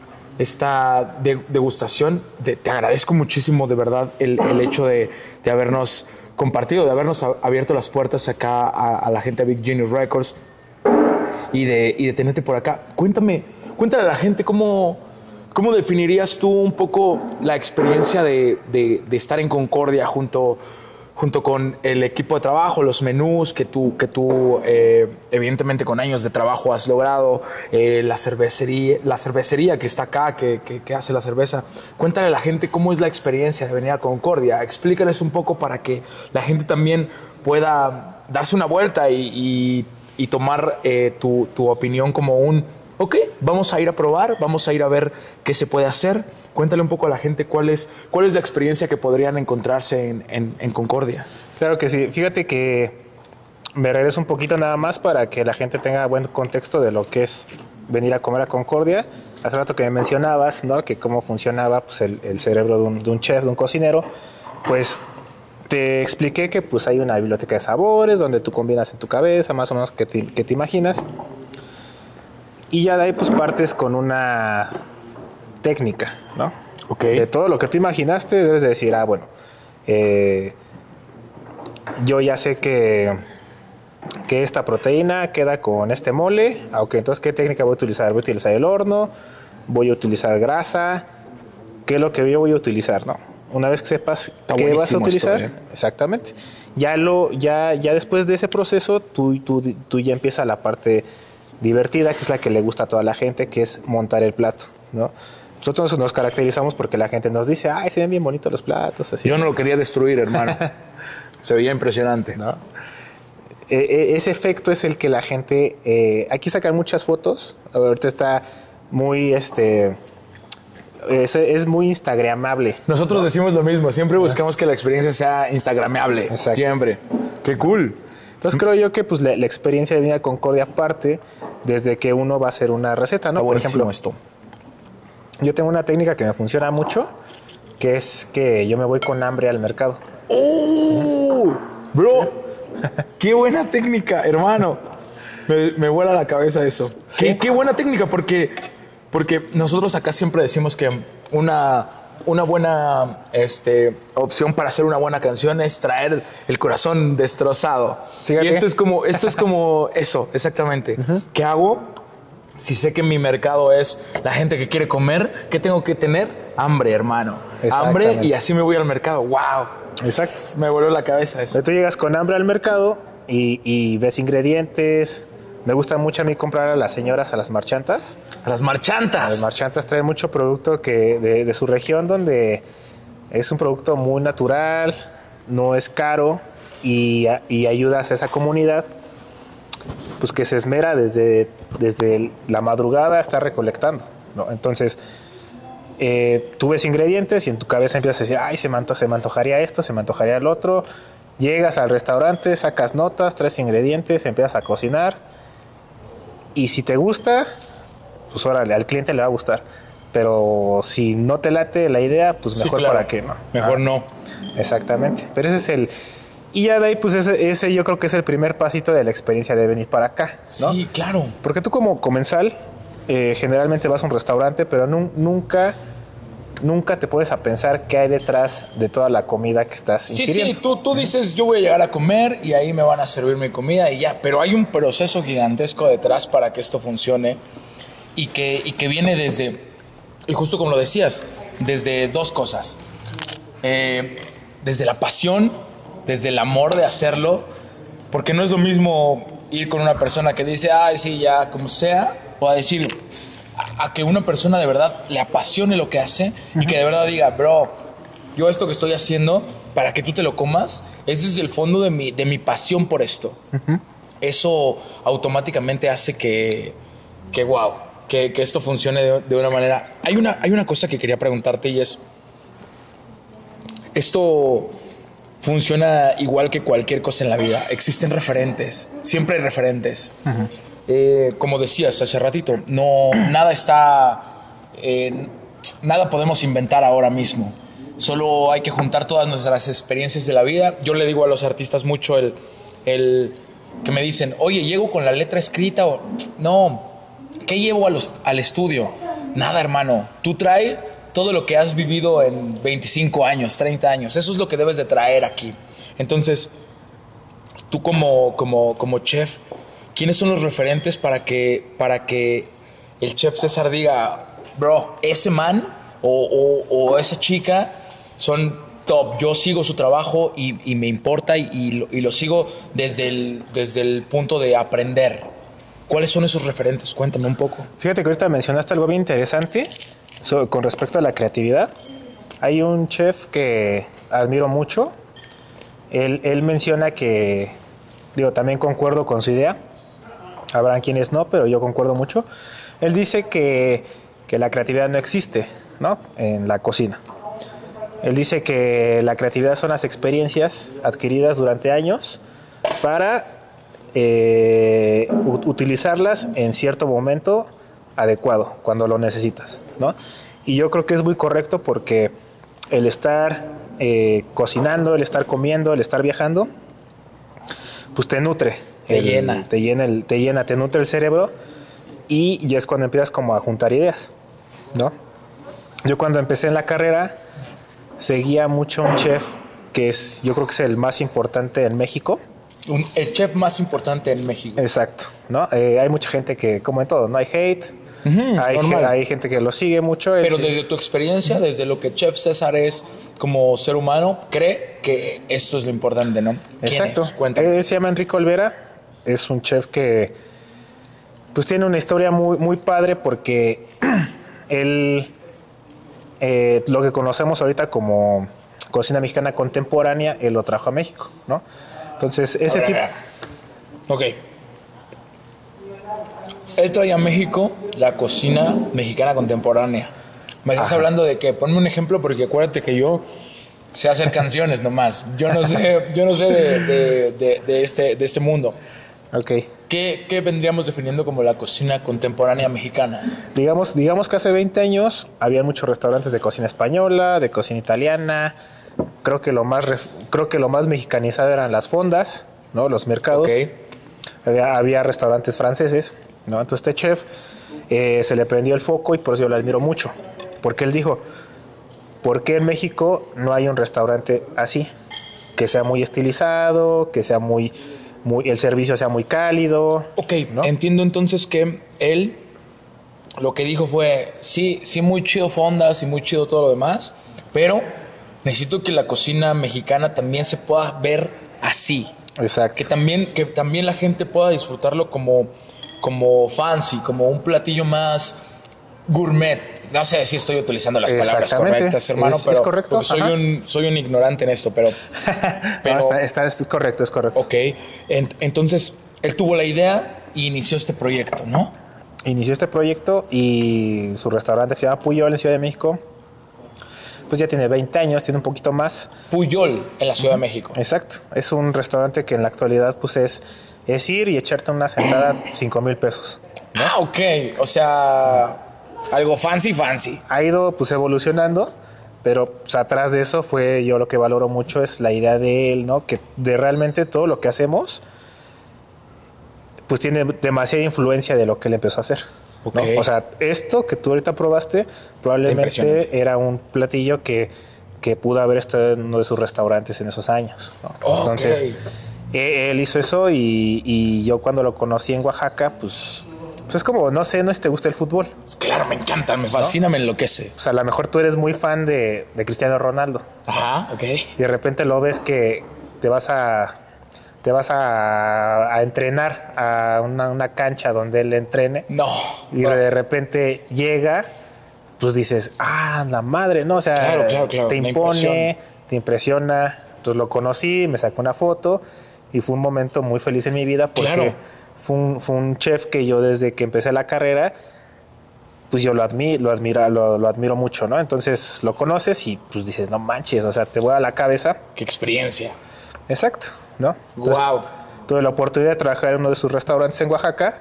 degustación. Te agradezco muchísimo, de verdad, el hecho de habernos compartido, de habernos abierto las puertas acá a la gente de Big Genius Records y de tenerte por acá. Cuéntale a la gente cómo definirías tú un poco la experiencia de estar en Concordia junto con el equipo de trabajo, los menús que tú evidentemente con años de trabajo has logrado, la cervecería que está acá, que hace la cerveza. Cuéntale a la gente cómo es la experiencia de venir a Concordia. Explícales un poco para que la gente también pueda darse una vuelta y tomar tu opinión como ok, vamos a ir a probar, vamos a ir a ver qué se puede hacer. Cuéntale un poco a la gente cuál es la experiencia que podrían encontrarse en Concordia. Claro que sí. Fíjate que me regreso un poquito nada más para que la gente tenga buen contexto de lo que es venir a comer a Concordia. Hace rato que me mencionabas, ¿no? Que cómo funcionaba pues, el cerebro de un chef, de un cocinero. Pues te expliqué que pues, hay una biblioteca de sabores donde tú combinas en tu cabeza más o menos que te imaginas. Y ya de ahí pues partes con una técnica, ¿no? Ok. De todo lo que tú imaginaste debes de decir, bueno, yo ya sé que esta proteína queda con este mole. Ok, entonces, ¿qué técnica voy a utilizar? Voy a utilizar el horno, voy a utilizar grasa. ¿Qué es lo que yo voy a utilizar, no? Una vez que sepas qué vas a utilizar, esto, exactamente. Ya después de ese proceso, tú ya empieza la parte divertida, que es la que le gusta a toda la gente, que es montar el plato, ¿no? Nosotros nos caracterizamos porque la gente nos dice, ay, se ven bien bonitos los platos. Así. Yo no lo quería destruir, hermano. Se veía impresionante. ¿No? Ese efecto es el que la gente... aquí sacan muchas fotos. Ahorita está muy... es muy instagramable. Nosotros decimos lo mismo. Siempre buscamos que la experiencia sea instagramable. Exacto. Siempre. ¡Qué cool! Entonces creo yo que pues, la experiencia de venir a Concordia parte desde que uno va a hacer una receta, ¿no? Está Por ejemplo, esto. yo tengo una técnica que me funciona mucho, que es que yo me voy con hambre al mercado. ¡Oh! Bro, ¿sí? ¡Qué buena técnica, hermano! Me vuela la cabeza eso. ¿Sí? Qué buena técnica, porque nosotros acá siempre decimos que una buena opción para hacer una buena canción es traer el corazón destrozado. Fíjate. Y esto es como eso, exactamente. ¿Qué hago? Si sé que mi mercado es la gente que quiere comer, ¿qué tengo que tener? Hambre, hermano. Hambre, y así me voy al mercado. ¡Wow! Exacto. Me voló la cabeza eso. Pero tú llegas con hambre al mercado y ves ingredientes. Me gusta mucho a mí comprar a las señoras, a las marchantas. A las marchantas. Las marchantas traen mucho producto de su región, donde es un producto muy natural, no es caro y ayudas a esa comunidad pues que se esmera desde la madrugada a estar recolectando, ¿no? Entonces, tú ves ingredientes y en tu cabeza empiezas a decir, ay, se me antojaría esto, se me antojaría el otro. Llegas al restaurante, sacas notas, traes ingredientes, empiezas a cocinar. Y si te gusta, pues órale, al cliente le va a gustar. Pero si no te late la idea, pues mejor, sí, claro, para qué no. Mejor no. Exactamente. Pero ese es el... Y ya de ahí, pues ese yo creo que es el primer pasito de la experiencia de venir para acá, ¿no? Sí, claro. Porque tú como comensal, generalmente vas a un restaurante, pero nunca te pones a pensar qué hay detrás de toda la comida que estás ingiriendo. Sí, tú dices, yo voy a llegar a comer y ahí me van a servir mi comida y ya. Pero hay un proceso gigantesco detrás para que esto funcione y que viene desde, y justo como lo decías, desde dos cosas. Desde la pasión, desde el amor de hacerlo, porque no es lo mismo ir con una persona que dice, ay, sí, ya, como sea, o a decir... a que una persona de verdad le apasione lo que hace y que de verdad diga, bro, yo esto que estoy haciendo para que tú te lo comas, ese es el fondo de mi pasión por esto. Eso automáticamente hace que wow, que esto funcione de una manera. Hay una cosa que quería preguntarte y es, esto funciona igual que cualquier cosa en la vida. Existen referentes, siempre hay referentes. Como decías hace ratito, nada está, nada podemos inventar ahora mismo. Solo hay que juntar todas nuestras experiencias de la vida. Yo le digo a los artistas mucho el que me dicen, oye, ¿llego con la letra escrita? O no, ¿qué llevo al estudio? Nada, hermano. Tú trae todo lo que has vivido en 25 años, 30 años. Eso es lo que debes de traer aquí. Entonces, tú como chef, ¿quiénes son los referentes para que el chef César diga, bro, ese man o esa chica son top? Yo sigo su trabajo y me importa y lo sigo desde el punto de aprender. ¿Cuáles son esos referentes? Cuéntame un poco. Fíjate que ahorita mencionaste algo bien interesante con respecto a la creatividad. Hay un chef que admiro mucho. Él menciona que, también concuerdo con su idea. Habrán quienes no, pero yo concuerdo mucho. Él dice que la creatividad no existe, ¿no?, en la cocina. Él dice que la creatividad son las experiencias adquiridas durante años para utilizarlas en cierto momento adecuado, cuando lo necesitas, ¿no? Y yo creo que es muy correcto porque el estar cocinando, el estar comiendo, el estar viajando, pues te nutre. Te nutre el cerebro y ya es cuando empiezas como a juntar ideas, ¿no? Yo cuando empecé en la carrera seguía mucho un chef que yo creo que es el más importante en México. El chef más importante en México. Exacto, ¿no? Hay mucha gente que, como en todo, no hay hate. Hay gente que lo sigue mucho. Pero desde tu experiencia, desde lo que Chef César es como ser humano, cree que esto es lo importante, ¿no? Exacto. Él se llama Enrique Olvera. Es un chef que pues tiene una historia muy, muy padre porque él, lo que conocemos ahorita como cocina mexicana contemporánea, él lo trajo a México, ¿no? Entonces, ese tipo... Ok. Él trae a México la cocina mexicana contemporánea. Me estás hablando de que, ponme un ejemplo, porque acuérdate que yo sé hacer canciones nomás. Yo no sé de este mundo. Ok. ¿Qué vendríamos definiendo como la cocina contemporánea mexicana? Digamos que hace 20 años había muchos restaurantes de cocina española, de cocina italiana. Creo que lo más mexicanizado eran las fondas, ¿no? Los mercados. Okay. Había restaurantes franceses, ¿no? Entonces este chef se le prendió el foco y por eso yo lo admiro mucho. Porque él dijo, ¿por qué en México no hay un restaurante así? Que sea muy estilizado, que sea el servicio sea muy cálido. Ok, ¿no? Entiendo entonces que él lo que dijo fue, sí, muy chido fondas y muy chido todo lo demás, pero necesito que la cocina mexicana también se pueda ver así. Exacto. Que también la gente pueda disfrutarlo como fancy, como un platillo más gourmet. No sé si estoy utilizando las palabras correctas, hermano, pero es correcto. Soy un ignorante en esto, pero no, es correcto, es correcto. Ok, entonces él tuvo la idea y inició este proyecto, ¿no? Inició este proyecto y su restaurante que se llama Puyol en Ciudad de México, pues ya tiene 20 años, tiene un poquito más. Puyol en la Ciudad de México. Exacto. Es un restaurante que en la actualidad pues es ir y echarte una sentada 5,000 pesos. ¿No? Ah, ok. O sea, algo fancy. Ha ido pues evolucionando, pero pues, atrás de eso fue yo lo que valoro mucho es la idea de él, ¿no? Que de realmente todo lo que hacemos pues tiene demasiada influencia de lo que él empezó a hacer. Okay. ¿No? O sea, esto que tú ahorita probaste probablemente era un platillo que pudo haber estado en uno de sus restaurantes en esos años, ¿no? Okay. Entonces, él hizo eso y yo cuando lo conocí en Oaxaca, pues es como, no sé si te gusta el fútbol. Claro, me encanta, me fascina, ¿no? Me enloquece. O sea, a lo mejor tú eres muy fan de Cristiano Ronaldo. Ajá, ok. Y de repente lo ves que te vas a entrenar a una cancha donde él entrene. No. Y de repente llega, pues dices, la madre, ¿no? O sea, claro. te impone, te impresiona. Entonces lo conocí, me sacó una foto y fue un momento muy feliz en mi vida porque fue un chef que yo desde que empecé la carrera, pues yo lo admiro mucho, ¿no? Entonces lo conoces y pues dices, no manches, o sea, te vuela la cabeza. Qué experiencia. Exacto, ¿no? Entonces, wow. Tuve la oportunidad de trabajar en uno de sus restaurantes en Oaxaca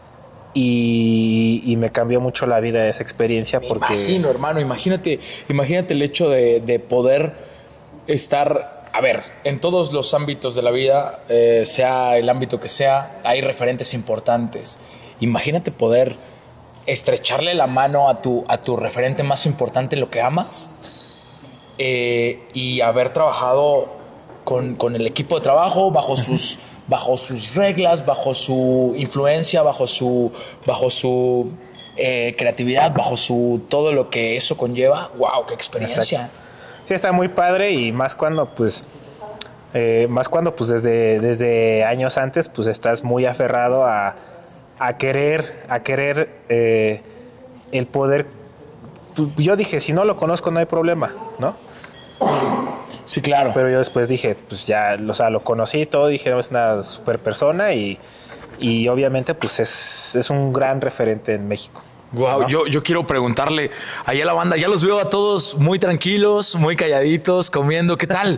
y me cambió mucho la vida esa experiencia. Me imagino, hermano, imagínate el hecho de poder estar, a ver, en todos los ámbitos de la vida, sea el ámbito que sea, hay referentes importantes. Imagínate poder estrecharle la mano a tu referente más importante en lo que amas y haber trabajado con el equipo de trabajo bajo sus reglas, bajo su influencia, bajo su creatividad, bajo todo lo que eso conlleva. ¡Wow! ¡Qué experiencia! Exacto. Sí, está muy padre y más cuando desde años antes pues estás muy aferrado a querer el poder. Pues, yo dije, si no lo conozco no hay problema, ¿no? Sí, claro. Pero yo después dije, pues ya, o sea, lo conocí y todo, dije, no, es una super persona y obviamente pues es un gran referente en México. Wow, ¿no? Yo quiero preguntarle allá a la banda, ya los veo a todos muy tranquilos, muy calladitos, comiendo, ¿qué tal?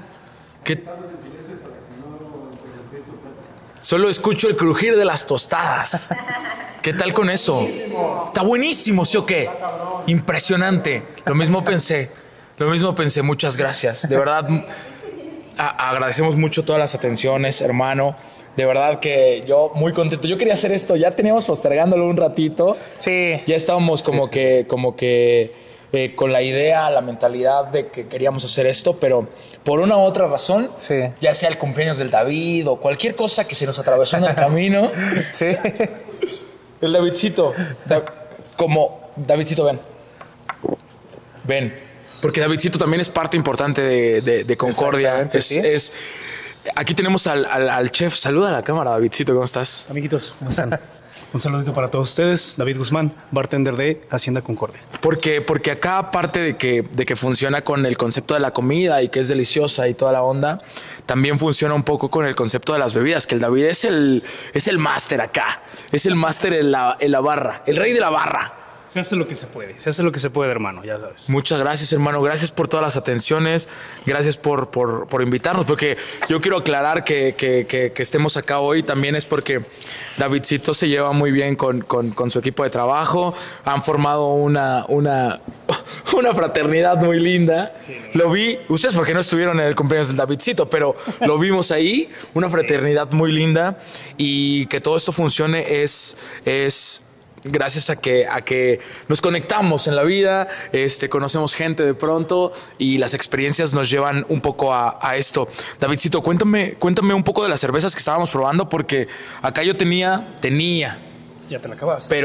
Solo escucho el crujir de las tostadas. ¿Qué tal con eso? Está buenísimo, ¿sí o qué? Impresionante. Lo mismo pensé, muchas gracias. De verdad, agradecemos mucho todas las atenciones, hermano. De verdad que yo muy contento. Yo quería hacer esto, ya teníamos postergándolo un ratito. Sí. Ya estábamos como que con la idea, la mentalidad de que queríamos hacer esto, pero por una u otra razón, ya sea el cumpleaños del David o cualquier cosa que se nos atravesó en el camino. Sí. El Davidcito, Davidcito, ven. Porque Davidcito también es parte importante de Concordia. Aquí tenemos al chef. Saluda a la cámara, Davidcito, ¿cómo estás? Amiguitos, ¿cómo están? Un saludito para todos ustedes. David Guzmán, bartender de Hacienda Concordia. Porque acá, aparte de que funciona con el concepto de la comida y que es deliciosa y toda la onda, también funciona un poco con el concepto de las bebidas, que el David es el máster acá. Es el máster en la barra, el rey de la barra. Se hace lo que se puede, hermano, ya sabes. Muchas gracias, hermano. Gracias por todas las atenciones. Gracias por invitarnos. Porque yo quiero aclarar que estemos acá hoy también es porque Davidcito se lleva muy bien con su equipo de trabajo. Han formado una fraternidad muy linda. Sí. Lo vi, ustedes porque no estuvieron en el cumpleaños del Davidcito, pero lo vimos ahí. Una fraternidad muy linda. Y que todo esto funcione es gracias a que nos conectamos en la vida, conocemos gente de pronto y las experiencias nos llevan un poco a esto. Davidcito, cuéntame un poco de las cervezas que estábamos probando, porque acá yo tenía. Ya te la acabas. Pero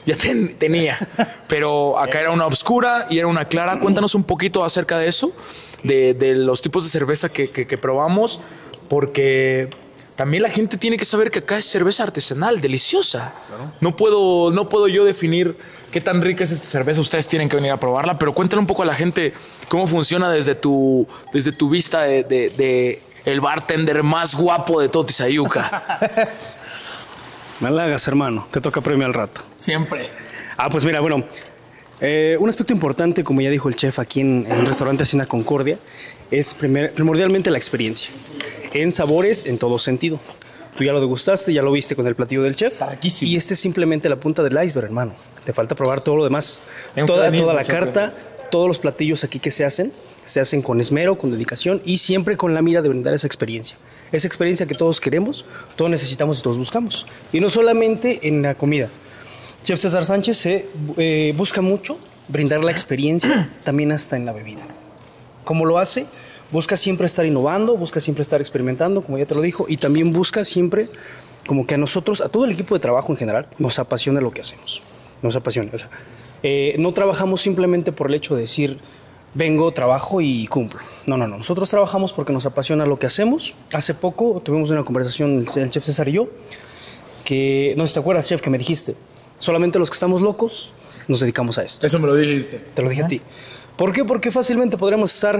tenía. Pero acá era una oscura y era una clara. Cuéntanos un poquito acerca de eso, de los tipos de cerveza que probamos, porque también la gente tiene que saber que acá es cerveza artesanal, deliciosa. Claro. No puedo yo definir qué tan rica es esta cerveza. Ustedes tienen que venir a probarla, pero cuéntale un poco a la gente cómo funciona desde tu vista de el bartender más guapo de todo Tizayuca. Me halagas, hermano. Te toca premio al rato. Siempre. Pues mira, bueno, un aspecto importante, como ya dijo el chef aquí en el restaurante Hacienda Concordia, es primordialmente la experiencia. En sabores, en todo sentido. Tú ya lo degustaste, ya lo viste con el platillo del chef. Riquísimo. Y este es simplemente la punta del iceberg, hermano. Te falta probar todo lo demás. Toda la carta, todos los platillos aquí que se hacen con esmero, con dedicación y siempre con la mira de brindar esa experiencia. Esa experiencia que todos queremos, todos necesitamos y todos buscamos. Y no solamente en la comida. Chef César Sánchez busca mucho brindar la experiencia también hasta en la bebida. ¿Cómo lo hace? Busca siempre estar innovando, busca siempre estar experimentando, como ya te lo dijo, y también busca siempre como que a nosotros, a todo el equipo de trabajo en general, nos apasiona lo que hacemos. Nos apasiona. O sea, no trabajamos simplemente por el hecho de decir, vengo, trabajo y cumplo. No. Nosotros trabajamos porque nos apasiona lo que hacemos. Hace poco tuvimos una conversación, el chef César y yo, que, no sé si te acuerdas, chef, que me dijiste, solamente los que estamos locos nos dedicamos a esto. Eso me lo dijiste. Te lo dije a ti. ¿Por qué? Porque fácilmente podríamos estar,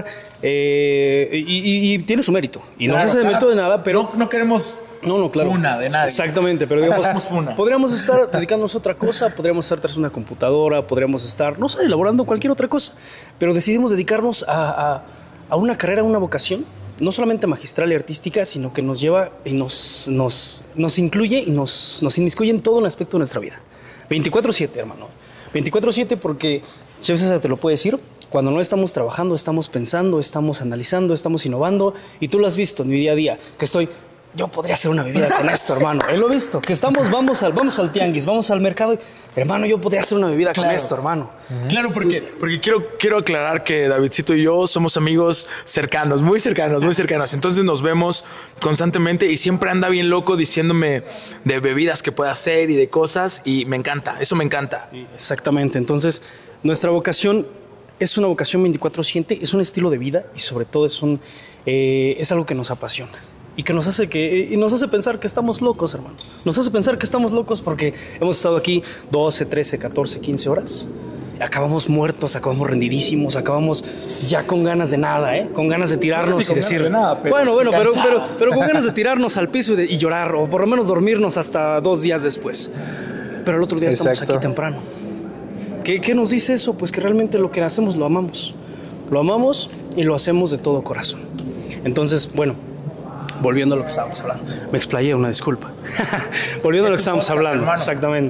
y tiene su mérito, y claro, no se hace de mérito de nada, pero... No queremos claro. Funa de nadie. Exactamente, pero digamos, podríamos estar dedicándonos a otra cosa, podríamos estar tras una computadora, podríamos estar, no sé, elaborando cualquier otra cosa, pero decidimos dedicarnos a una carrera, a una vocación, no solamente magistral y artística, sino que nos lleva y nos incluye y nos inmiscuye en todo un aspecto de nuestra vida. 24/7, hermano. 24/7 porque, Chef César te lo puede decir, cuando no estamos trabajando, estamos pensando, estamos analizando, estamos innovando, y tú lo has visto en mi día a día, que yo podría hacer una bebida con esto, hermano. Él lo he visto, que vamos al tianguis, vamos al mercado, y, hermano, yo podría hacer una bebida con esto, hermano. Claro, porque quiero aclarar que Davidcito y yo somos amigos cercanos, muy cercanos. Entonces nos vemos constantemente y siempre anda bien loco diciéndome de bebidas que puede hacer y de cosas, y me encanta, eso me encanta. Exactamente, entonces nuestra vocación es una vocación 24/7, es un estilo de vida y sobre todo es algo que nos apasiona. Y que nos hace pensar que estamos locos, hermano. Nos hace pensar que estamos locos porque hemos estado aquí 12, 13, 14, 15 horas. Acabamos muertos, acabamos rendidísimos, acabamos ya con ganas de nada, con ganas de tirarnos y decir... pero con ganas de tirarnos al piso y llorar, o por lo menos dormirnos hasta 2 días después. Pero el otro día estamos aquí temprano. ¿Qué nos dice eso? Pues que realmente lo que hacemos lo amamos. Lo amamos y lo hacemos de todo corazón. Entonces, bueno... Volviendo a lo que estábamos hablando. Me explayé, una disculpa. Volviendo a lo que estábamos hablando. Hermano. Exactamente.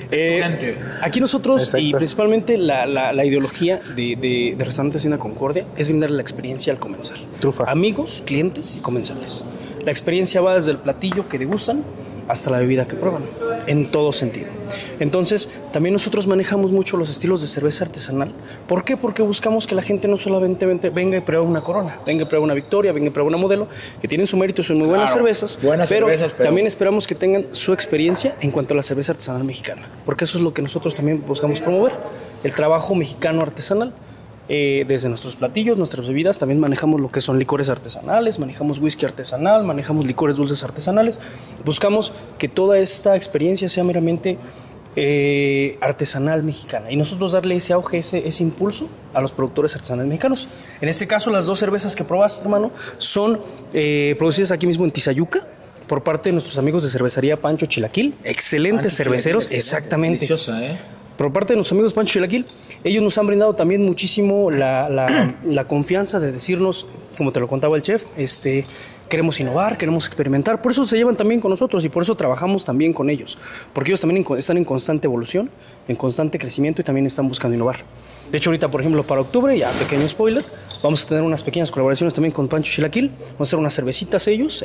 Aquí nosotros, exacto, y principalmente la ideología de Restaurante Hacienda Concordia es brindar la experiencia al comensal. Trufa. Amigos, clientes y comensales. La experiencia va desde el platillo que degustan hasta la bebida que prueban, en todo sentido. Entonces, también nosotros manejamos mucho los estilos de cerveza artesanal. ¿Por qué? Porque buscamos que la gente no solamente venga y pruebe una Corona, venga y pruebe una Victoria, venga y pruebe una Modelo, que tienen su mérito, son muy buenas cervezas, pero también esperamos que tengan su experiencia en cuanto a la cerveza artesanal mexicana, porque eso es lo que nosotros también buscamos promover, el trabajo mexicano artesanal. Desde nuestros platillos, nuestras bebidas, también manejamos lo que son licores artesanales, manejamos whisky artesanal, manejamos licores dulces artesanales. Buscamos que toda esta experiencia sea meramente artesanal mexicana y nosotros darle ese auge, ese impulso a los productores artesanales mexicanos. En este caso, las 2 cervezas que probaste, hermano, son producidas aquí mismo en Tizayuca por parte de nuestros amigos de cervecería Pancho Chilaquil. Excelentes cerveceros, exactamente. Deliciosa, Por parte de nuestros amigos Pancho Chilaquil, ellos nos han brindado también muchísimo la confianza de decirnos, como te lo contaba el chef, queremos innovar, queremos experimentar. Por eso se llevan también con nosotros y por eso trabajamos también con ellos. Porque ellos también están en constante evolución, en constante crecimiento y también están buscando innovar. De hecho, ahorita, por ejemplo, para octubre, ya pequeño spoiler, vamos a tener unas pequeñas colaboraciones también con Pancho Chilaquil. Vamos a hacer unas cervecitas ellos,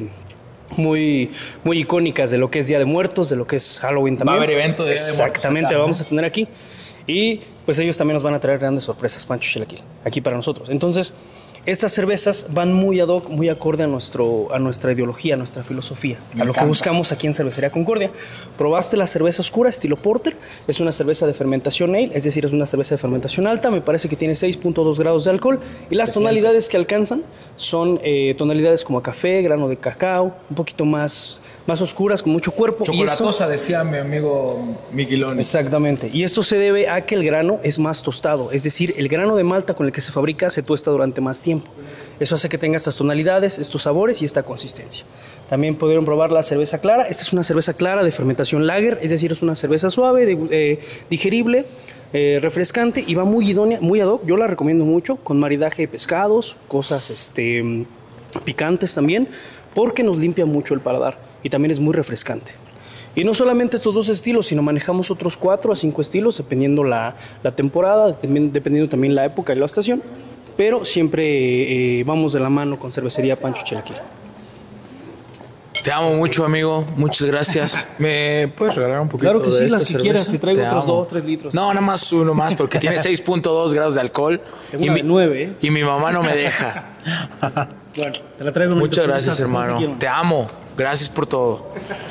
muy icónicas de lo que es Día de Muertos, de lo que es Halloween también. Va a haber evento de Día de Muertos. Exactamente, acá, vamos a tener aquí. Y pues ellos también nos van a traer grandes sorpresas, Pancho Chilaquil, aquí para nosotros. Entonces, Estas cervezas van muy ad hoc, muy acorde a nuestra ideología, a nuestra filosofía, a lo que buscamos aquí en Cervecería Concordia. Probaste la cerveza oscura estilo porter, es una cerveza de fermentación ale, es decir, es una cerveza de fermentación alta, me parece que tiene 6.2 grados de alcohol y las tonalidades que alcanzan son tonalidades como a café, grano de cacao, un poquito más oscuras, con mucho cuerpo. Chocolatosa, decía mi amigo Miquilón. Exactamente. Y esto se debe a que el grano es más tostado. Es decir, el grano de malta con el que se fabrica se tuesta durante más tiempo. Eso hace que tenga estas tonalidades, estos sabores y esta consistencia. También pudieron probar la cerveza clara. Esta es una cerveza clara de fermentación lager. Es decir, es una cerveza suave, digerible, refrescante y va muy idónea, muy ad hoc. Yo la recomiendo mucho con maridaje de pescados, cosas picantes también, porque nos limpia mucho el paladar. Y también es muy refrescante. Y no solamente estos dos estilos, sino manejamos otros 4 a 5 estilos, dependiendo la temporada, dependiendo también la época y la estación. Pero siempre vamos de la mano con Cervecería Pancho Chilaquil. Te amo mucho, amigo. Muchas gracias. ¿Me puedes regalar un poquito Claro que de sí, esta las que cerveza? quieras. Te traigo otros amo. 2, 3 litros. No, nada más uno más, porque tiene 6.2 grados de alcohol. Tengo una de 9, ¿eh? Y mi mamá no me deja. Bueno, te la traigo. Muchas gracias, hermano. Te amo. Gracias por todo.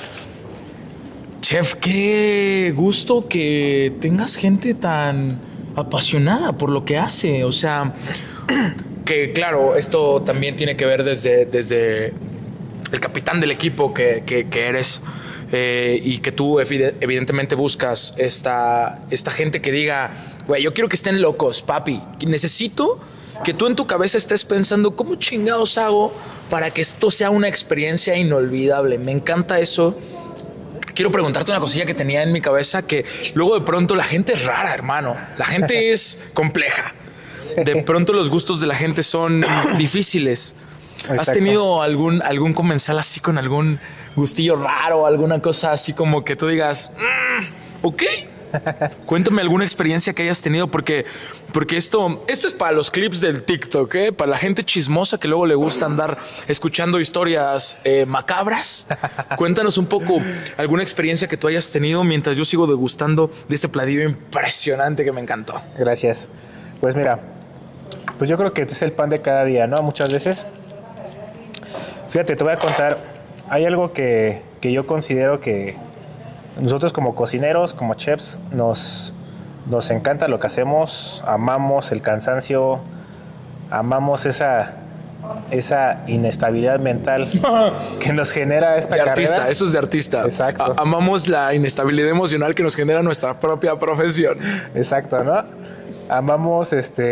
Chef, qué gusto que tengas gente tan apasionada por lo que hace. O sea, que claro, esto también tiene que ver desde el capitán del equipo que eres. Y que tú evidentemente buscas esta gente que diga, güey, yo quiero que estén locos, papi. Necesito que tú en tu cabeza estés pensando, ¿cómo chingados hago para que esto sea una experiencia inolvidable? Me encanta eso. Quiero preguntarte una cosilla que tenía en mi cabeza, que luego de pronto la gente es rara, hermano. La gente es compleja. Sí. De pronto los gustos de la gente son difíciles. Exacto. ¿Has tenido algún comensal así con algún gustillo raro, alguna cosa así como que tú digas, ok? Cuéntame alguna experiencia que hayas tenido, porque esto es para los clips del TikTok, ¿eh? Para la gente chismosa que luego le gusta andar escuchando historias macabras. Cuéntanos un poco alguna experiencia que tú hayas tenido mientras yo sigo degustando de este platillo impresionante que me encantó. Gracias. Pues mira, pues yo creo que este es el pan de cada día, ¿no? Muchas veces. Fíjate, te voy a contar, hay algo que yo considero que nosotros como cocineros, como chefs, nos encanta lo que hacemos, amamos el cansancio, amamos esa inestabilidad mental que nos genera esta carrera. Artista, eso es de artista. Exacto. Amamos la inestabilidad emocional que nos genera nuestra propia profesión. Exacto, ¿no? Amamos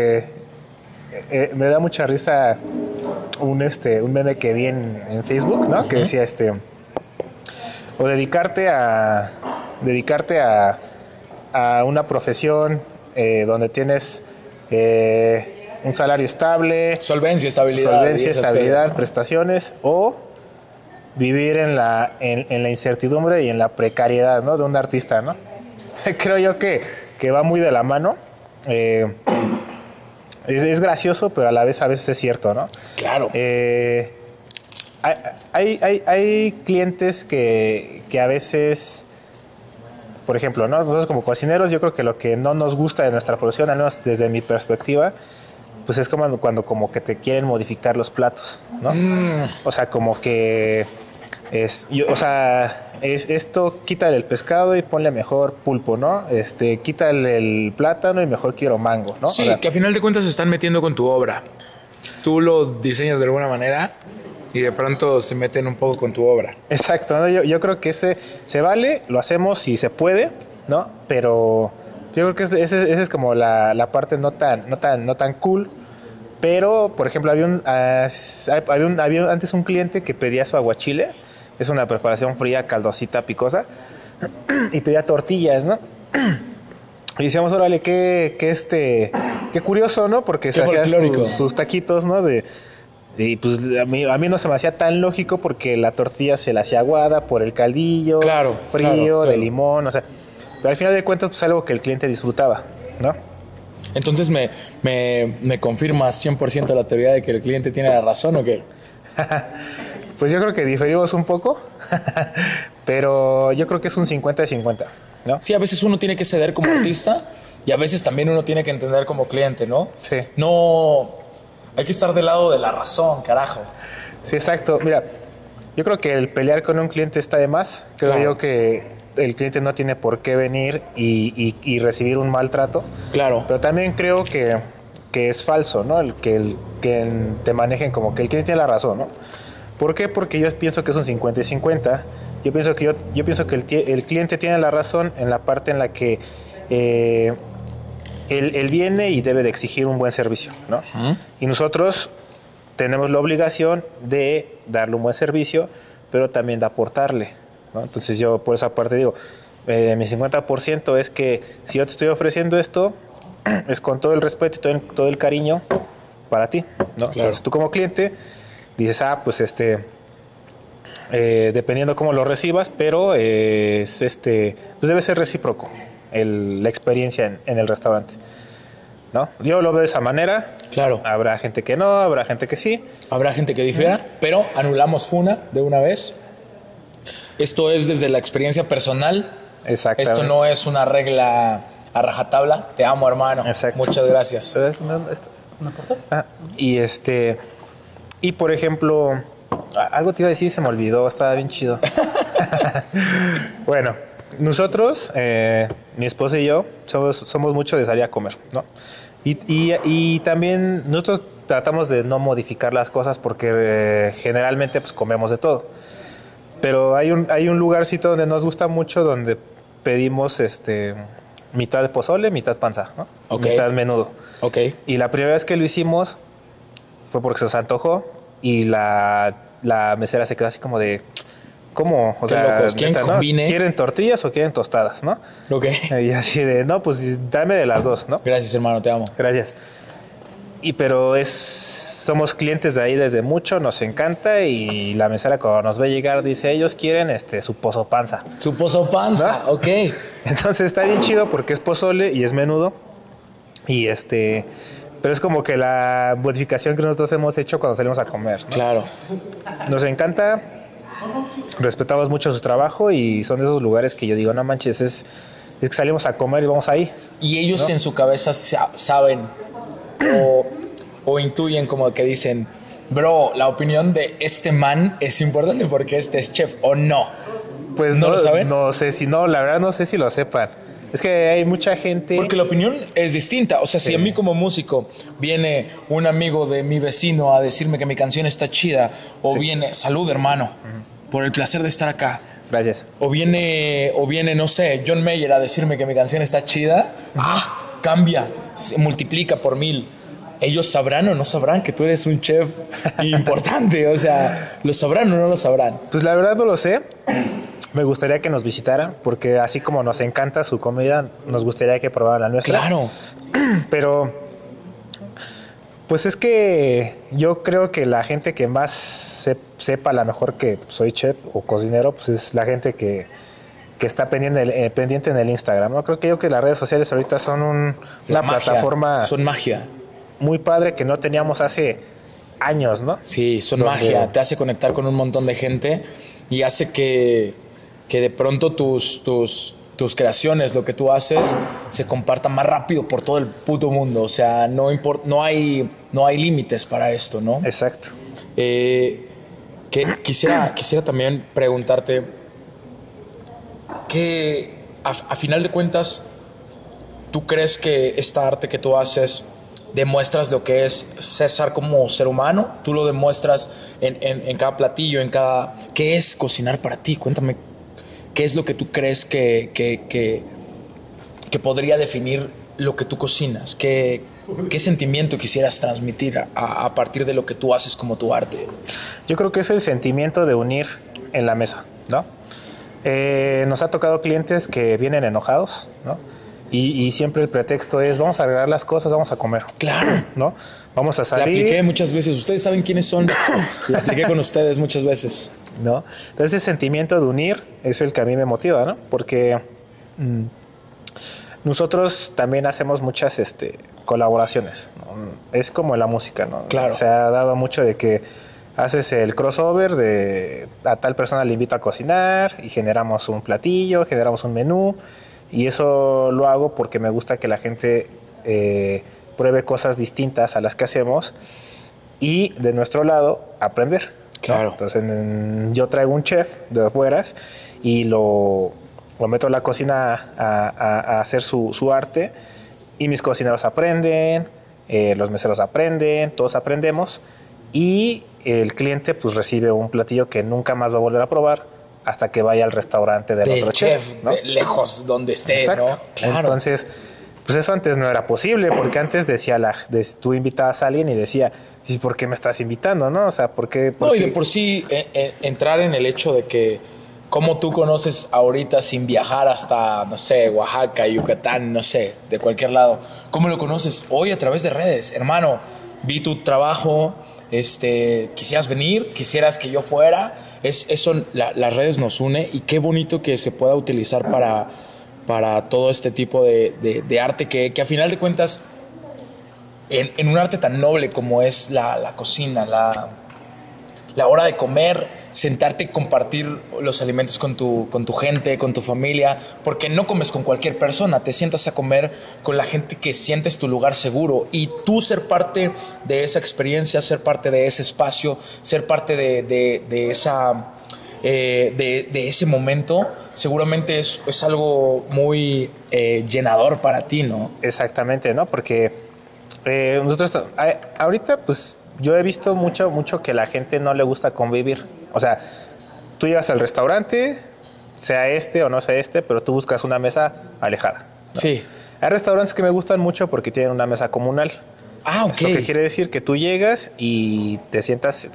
me da mucha risa un meme que vi en Facebook, ¿no? Que decía o dedicarte a una profesión donde tienes un salario estable, solvencia, estabilidad, prestaciones, o vivir en la incertidumbre y en la precariedad, ¿no? De un artista, ¿no? Creo yo que va muy de la mano. Es gracioso, pero a la vez a veces es cierto, ¿no? Claro. Hay clientes que a veces, por ejemplo, ¿no? Nosotros como cocineros, yo creo que lo que no nos gusta de nuestra producción, al menos desde mi perspectiva, pues es como cuando como que te quieren modificar los platos, ¿no? O sea, como que esto, quítale el pescado y ponle mejor pulpo, ¿no? Quítale el plátano y mejor quiero mango, ¿no? Sí, o sea, que a final de cuentas se están metiendo con tu obra. Tú lo diseñas de alguna manera y de pronto se meten un poco con tu obra. Exacto, ¿no? Yo creo que ese se vale, lo hacemos si se puede, ¿no? Pero yo creo que esa es como la parte no tan cool. Pero, por ejemplo, había antes un cliente que pedía su aguachile. Es una preparación fría, caldosita, picosa. Y pedía tortillas, ¿no? Y decíamos, órale, qué curioso, ¿no? Porque se hacía sus taquitos, ¿no? Y pues a mí no se me hacía tan lógico porque la tortilla se la hacía aguada por el caldillo, frío, de limón, o sea. Pero al final de cuentas, pues algo que el cliente disfrutaba, ¿no? Entonces, ¿me confirmas 100% la teoría de que el cliente tiene la razón o qué? Pues yo creo que diferimos un poco, pero yo creo que es un 50-50, ¿no? Sí, a veces uno tiene que ceder como artista y a veces también uno tiene que entender como cliente, ¿no? Sí. No, Hay que estar del lado de la razón, carajo. Sí, exacto. Mira, yo creo que el pelear con un cliente está de más. Creo Claro. yo que el cliente no tiene por qué venir y recibir un maltrato. Claro. Pero también creo que es falso, ¿no? El que te manejen como que el cliente tiene la razón, ¿no? ¿Por qué? Porque yo pienso que es un 50 y 50. Yo pienso que el cliente tiene la razón en la parte en la que él viene y debe de exigir un buen servicio, ¿no? Y nosotros tenemos la obligación de darle un buen servicio, pero también de aportarle, ¿no? Entonces yo por esa parte digo, mi 50% es que si yo te estoy ofreciendo esto, es con todo el respeto y todo el cariño para ti, ¿no? Claro. Entonces tú como cliente dices, pues dependiendo cómo lo recibas, pero pues debe ser recíproco la experiencia en el restaurante, ¿no? Yo lo veo de esa manera. Claro. Habrá gente que no, habrá gente que sí. Habrá gente que difiera, pero anulamos FUNA de una vez. Esto es desde la experiencia personal. Exactamente. Esto no es una regla a rajatabla. Te amo, hermano. Exacto. Muchas gracias. ¿Sabes? Y por ejemplo, algo te iba a decir y se me olvidó, estaba bien chido. Bueno, nosotros, mi esposa y yo, somos mucho de salir a comer, ¿no? Y también nosotros tratamos de no modificar las cosas porque generalmente pues comemos de todo. Pero hay un lugarcito donde nos gusta mucho, donde pedimos mitad de pozole, mitad panza, ¿no? Ok. Mitad menudo. Ok. Y la primera vez que lo hicimos fue porque se nos antojó y la mesera se quedó así como de, ¿cómo? O Qué locos. ¿Quién neta, ¿no? combine? ¿Quieren tortillas o quieren tostadas, no? Ok. Y así de, no, pues dame de las dos, ¿no? Gracias, hermano. Te amo. Gracias. Pero somos clientes de ahí desde mucho, nos encanta y la mesera cuando nos ve llegar dice, ellos quieren su pozo panza. Su pozo panza. ¿No? Ok. Entonces está bien chido porque es pozole y es menudo. Y pero es como que la modificación que nosotros hemos hecho cuando salimos a comer, ¿no? Claro. Nos encanta, respetamos mucho su trabajo y son de esos lugares que yo digo, no manches, es que salimos a comer y vamos ahí. Y ellos ¿No? en su cabeza saben o intuyen como que dicen, bro, la opinión de este man es importante porque este es chef, o no. Pues ¿No lo saben? No sé si no, la verdad no sé si lo sepan. Es que hay mucha gente... Porque la opinión es distinta. O sea, Sí. si a mí como músico viene un amigo de mi vecino a decirme que mi canción está chida, o Sí. viene, salud hermano, por el placer de estar acá, Gracias. o viene, no sé, John Mayer a decirme que mi canción está chida, cambia, se multiplica por 1000. Ellos sabrán o no sabrán que tú eres un chef importante. O sea, ¿lo sabrán o no lo sabrán? Pues la verdad no lo sé. Me gustaría que nos visitaran porque así como nos encanta su comida, nos gustaría que probaran la nuestra. Claro. Pero, pues es que yo creo que la gente que más sepa a lo mejor que soy chef o cocinero, pues es la gente que está pendiente en el Instagram, ¿no? Creo que las redes sociales ahorita son una Magia. plataforma Son magia. muy padre que no teníamos hace años, ¿no? Sí, son Donde- magia. Te hace conectar con un montón de gente y hace que de pronto tus creaciones, lo que tú haces, se compartan más rápido por todo el puto mundo. O sea, no hay límites para esto, ¿no? Exacto. Quisiera también preguntarte que a final de cuentas, ¿tú crees que esta arte que tú haces demuestras lo que es César como ser humano? ¿Tú lo demuestras en cada platillo, en cada... ¿Qué es cocinar para ti? Cuéntame, ¿qué es lo que tú crees que podría definir lo que tú cocinas? ¿Qué sentimiento quisieras transmitir a partir de lo que tú haces como tu arte? Yo creo que es el sentimiento de unir en la mesa, ¿no? Nos ha tocado clientes que vienen enojados, ¿no? Y siempre el pretexto es, vamos a arreglar las cosas, vamos a comer. Claro. ¿No? Vamos a La salir. apliqué muchas veces. Ustedes saben quiénes son. La apliqué con ustedes muchas veces. ¿No? Entonces ese sentimiento de unir es el que a mí me motiva, ¿no? Porque nosotros también hacemos muchas colaboraciones, ¿no? Es como en la música, ¿no? Claro. Se ha dado mucho de que haces el crossover de a tal persona le invito a cocinar y generamos un platillo, generamos un menú y eso lo hago porque me gusta que la gente pruebe cosas distintas a las que hacemos y de nuestro lado aprender. Claro. Entonces yo traigo un chef de afueras y lo meto a la cocina a hacer su arte y mis cocineros aprenden, los meseros aprenden, todos aprendemos y el cliente pues recibe un platillo que nunca más va a volver a probar hasta que vaya al restaurante del otro chef, ¿no? de lejos, donde esté, Exacto. ¿no? Claro. Entonces, pues eso antes no era posible, porque antes decía tú invitabas a alguien y decía, sí, ¿por qué me estás invitando, no? O sea, ¿por qué? No, y de por sí entrar en el hecho de que como tú conoces ahorita sin viajar hasta, no sé, Oaxaca, Yucatán, no sé, de cualquier lado, ¿cómo lo conoces? Hoy a través de redes, hermano, vi tu trabajo, quisieras venir, quisieras que yo fuera, las redes nos une y qué bonito que se pueda utilizar para todo este tipo de arte que a final de cuentas en un arte tan noble como es la cocina, la hora de comer, sentarte y compartir los alimentos con tu gente, con tu familia, porque no comes con cualquier persona, te sientas a comer con la gente que sientes tu lugar seguro y tú ser parte de esa experiencia, ser parte de ese espacio, ser parte de ese momento, seguramente es algo muy llenador para ti, ¿no? Exactamente, ¿no? Porque nosotros ahorita pues yo he visto mucho que la gente no le gusta convivir. O sea, tú llegas al restaurante, sea o no sea pero tú buscas una mesa alejada, ¿no? Sí. Hay restaurantes que me gustan mucho porque tienen una mesa comunal. Ah, ok. Esto que quiere decir que tú llegas y te sientas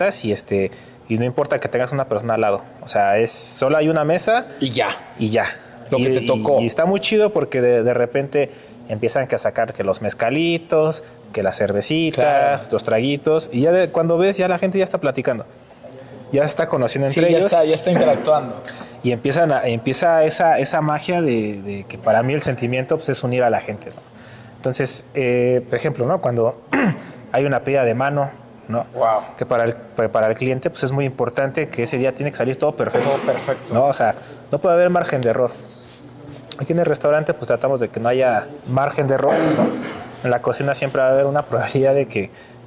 y no importa que tengas una persona al lado. O sea, solo hay una mesa y ya. Lo que te tocó. Y está muy chido porque de repente empiezan a sacar que los mezcalitos, que las cervecitas, claro, los traguitos. Y ya cuando ves, ya la gente ya está platicando. Ya se está conociendo entre ellos. Ya está interactuando. Y empieza esa magia de que para mí el sentimiento pues, es unir a la gente, ¿no? Entonces, por ejemplo, ¿no? Cuando hay una pedida de mano, ¿no? Wow. Que para el cliente pues, es muy importante que ese día tiene que salir todo perfecto. Todo perfecto. ¿No? O sea, no puede haber margen de error. Aquí en el restaurante pues tratamos de que no haya margen de error, ¿no? En la cocina siempre va a haber una probabilidad de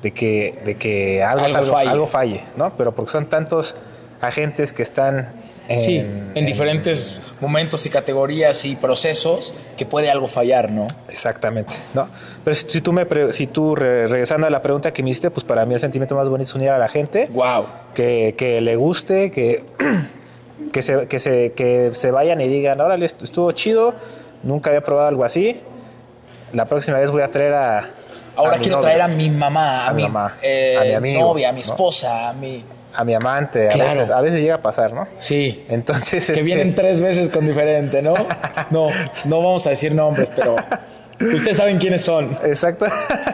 que algo falle, ¿no? Pero porque son tantos agentes que están en diferentes momentos y categorías y procesos que puede algo fallar, ¿no? Exactamente, ¿no? Pero si tú regresando a la pregunta que me hiciste, pues para mí el sentimiento más bonito es unir a la gente. Wow. Que le guste, que se vayan y digan, órale, estuvo chido, nunca había probado algo así. La próxima vez voy a traer Ahora quiero traer a mi mamá, a mi amigo, novia, a mi esposa, ¿no? A mi amante, claro. a veces llega a pasar, ¿no? Sí. Entonces, que vienen 3 veces con diferente, ¿no? No vamos a decir nombres, pero ustedes saben quiénes son. Exacto.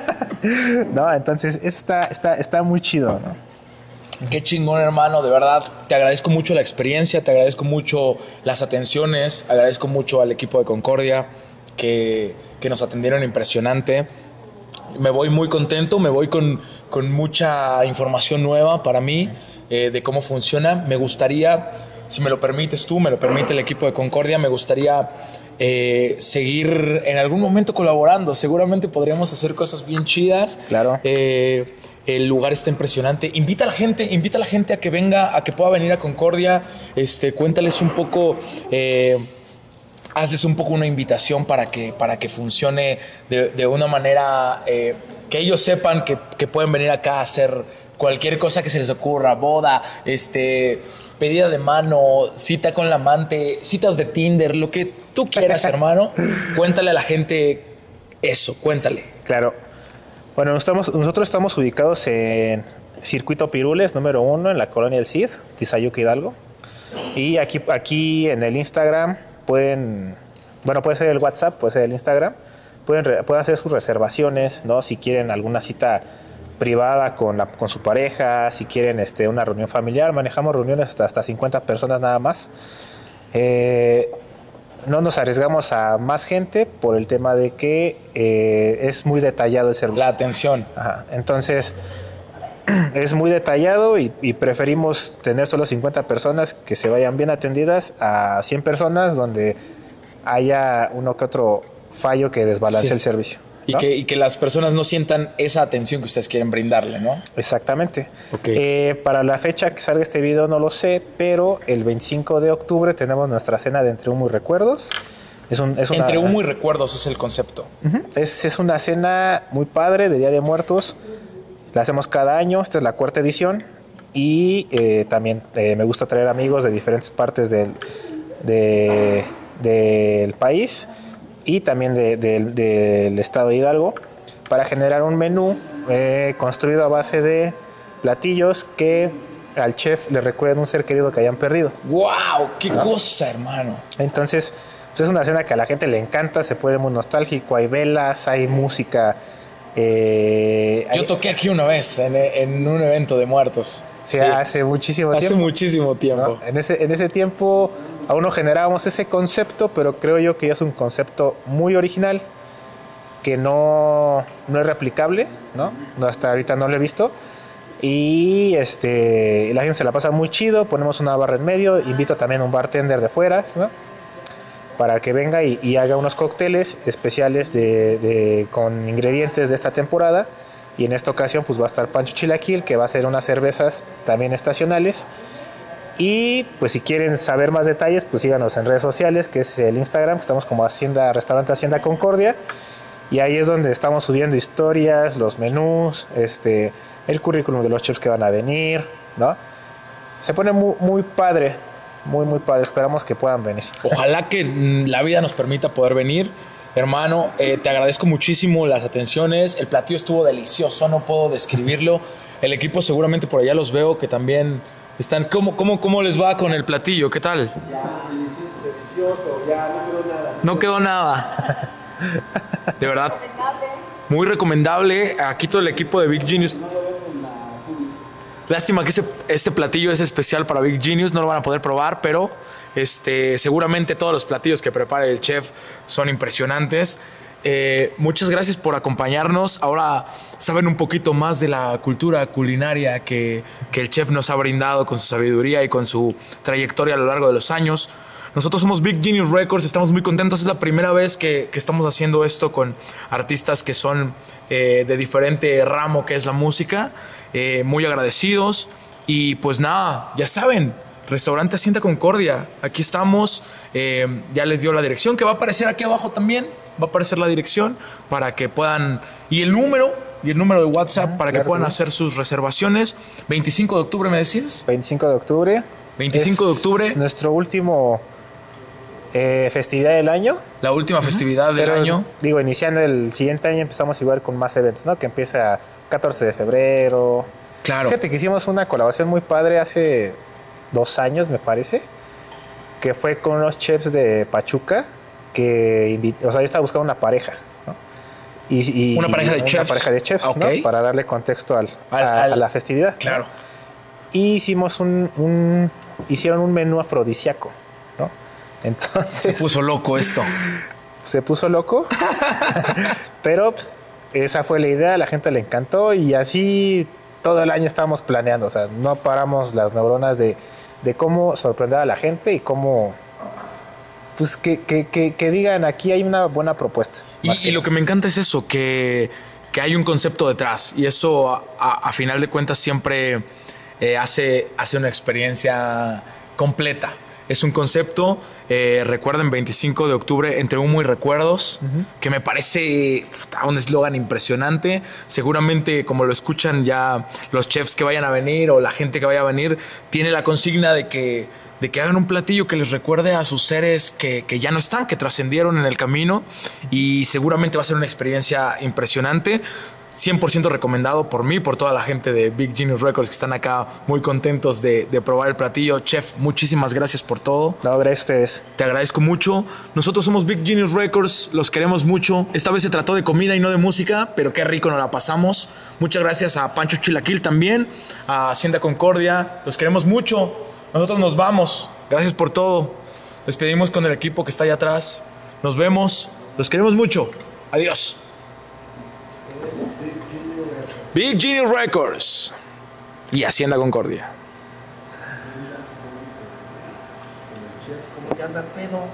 No, entonces eso está muy chido, ¿no? Qué chingón, hermano, de verdad. Te agradezco mucho la experiencia, te agradezco mucho las atenciones, agradezco mucho al equipo de Concordia que nos atendieron impresionante. Me voy muy contento, me voy con mucha información nueva para mí de cómo funciona. Me gustaría, si me lo permites tú, me lo permite el equipo de Concordia, me gustaría seguir en algún momento colaborando. Seguramente podríamos hacer cosas bien chidas. Claro. El lugar está impresionante. Invita a la gente a que venga, a que pueda venir a Concordia. Cuéntales un poco, hazles un poco una invitación para que funcione de una manera que ellos sepan que pueden venir acá a hacer cualquier cosa que se les ocurra, boda, pedida de mano, cita con la amante, citas de Tinder, lo que tú quieras, hermano. Cuéntale a la gente eso, cuéntale. Claro. Bueno, nosotros estamos ubicados en Circuito Pirules, número 1, en la colonia del Cid, Tizayuca, Hidalgo. Y aquí en el Instagram puede ser el WhatsApp, puede ser el Instagram, pueden hacer sus reservaciones, ¿no? Si quieren alguna cita privada con su pareja, si quieren una reunión familiar, manejamos reuniones hasta 50 personas nada más. No nos arriesgamos a más gente por el tema de que es muy detallado el servicio. La atención. Ajá. Entonces, es muy detallado y preferimos tener solo 50 personas que se vayan bien atendidas a 100 personas donde haya uno que otro fallo que desbalance el servicio. Y, ¿no? que las personas no sientan esa atención que ustedes quieren brindarle, ¿no? Exactamente. Ok. Para la fecha que salga este video no lo sé, pero el 25 de octubre tenemos nuestra cena de Entre Humo y Recuerdos. Es una, Entre humo y recuerdos es el concepto. es una cena muy padre de Día de Muertos. La hacemos cada año, esta es la 4ª edición. Y también me gusta traer amigos de diferentes partes del país y también del estado de Hidalgo para generar un menú construido a base de platillos que al chef le recuerden un ser querido que hayan perdido. ¡Wow! ¡Qué cosa, hermano! Entonces, pues es una cena que a la gente le encanta, se pone muy nostálgico, hay velas, hay música. Yo toqué aquí una vez en un evento de muertos. Sí, hace muchísimo tiempo. Hace muchísimo tiempo. ¿No? En ese tiempo aún no generábamos ese concepto, pero creo yo que ya es un concepto muy original, que no es replicable, ¿no? Hasta ahorita no lo he visto. Y la gente se la pasa muy chido, ponemos una barra en medio, invito también a un bartender de fuera, ¿no? Para que venga y haga unos cócteles especiales con ingredientes de esta temporada. Y en esta ocasión pues va a estar Pancho Chilaquil, que va a hacer unas cervezas también estacionales. Y pues si quieren saber más detalles, pues síganos en redes sociales, que es el Instagram, que estamos como Restaurante Hacienda Concordia. Y ahí es donde estamos subiendo historias, los menús, el currículum de los chefs que van a venir, ¿no? Se pone muy, muy padre, muy, muy padre. Esperamos que puedan venir. Ojalá que la vida nos permita poder venir. Hermano, te agradezco muchísimo las atenciones. El platillo estuvo delicioso, no puedo describirlo. El equipo seguramente por allá los veo que también están. ¿Cómo les va con el platillo? ¿Qué tal? Ya, delicioso, ya no quedó nada. No quedó nada. De verdad. Muy recomendable. Aquí todo el equipo de Big Genius. Lástima que este platillo es especial para Big Genius, no lo van a poder probar, pero seguramente todos los platillos que prepara el chef son impresionantes. Muchas gracias por acompañarnos. Ahora saben un poquito más de la cultura culinaria que el chef nos ha brindado con su sabiduría y con su trayectoria a lo largo de los años. Nosotros somos Big Genius Records, estamos muy contentos. Es la primera vez que estamos haciendo esto con artistas que son de diferente ramo que es la música. Muy agradecidos. Y pues nada, ya saben, Restaurante Hacienda Concordia. Aquí estamos. Ya les dio la dirección que va a aparecer aquí abajo también. Va a aparecer la dirección para que puedan... Y el número de WhatsApp para que puedan hacer sus reservaciones. 25 de octubre, ¿me decías? 25 de octubre. 25 de octubre. Nuestro último festividad del año. La última festividad del año. Digo, iniciando el siguiente año empezamos igual con más eventos, ¿no? Que empieza 14 de febrero. Claro. Fíjate que hicimos una colaboración muy padre hace 2 años, me parece, que fue con los chefs de Pachuca, o sea, yo estaba buscando una pareja, ¿no? Una pareja de chefs. Una pareja de chefs, Okay. ¿no? Para darle contexto a la festividad. Claro. ¿no? Y hicimos hicieron un menú afrodisíaco, ¿no? Entonces... Se puso loco esto. Se puso loco, pero esa fue la idea, a la gente le encantó y así todo el año estábamos planeando, o sea, no paramos las neuronas de cómo sorprender a la gente y cómo, pues que digan, aquí hay una buena propuesta. Y lo que me encanta es eso, que hay un concepto detrás y eso a final de cuentas siempre hace una experiencia completa. Es un concepto, recuerden, 25 de octubre, Entre Humo y Recuerdos, que me parece un eslogan impresionante. Seguramente, como lo escuchan ya los chefs que vayan a venir o la gente que vaya a venir, tiene la consigna de que hagan un platillo que les recuerde a sus seres que ya no están, que trascendieron en el camino, y seguramente va a ser una experiencia impresionante. 100% recomendado por mí, por toda la gente de Big Genius Records que están acá muy contentos de probar el platillo. Chef, muchísimas gracias por todo. No, gracias a ustedes. Te agradezco mucho. Nosotros somos Big Genius Records, los queremos mucho. Esta vez se trató de comida y no de música, pero qué rico nos la pasamos. Muchas gracias a Pancho Chilaquil también, a Hacienda Concordia. Los queremos mucho. Nosotros nos vamos. Gracias por todo. Despedimos con el equipo que está allá atrás. Nos vemos. Los queremos mucho. Adiós. Big Genius Records y Hacienda Concordia. ¿Cómo que andas, pedo?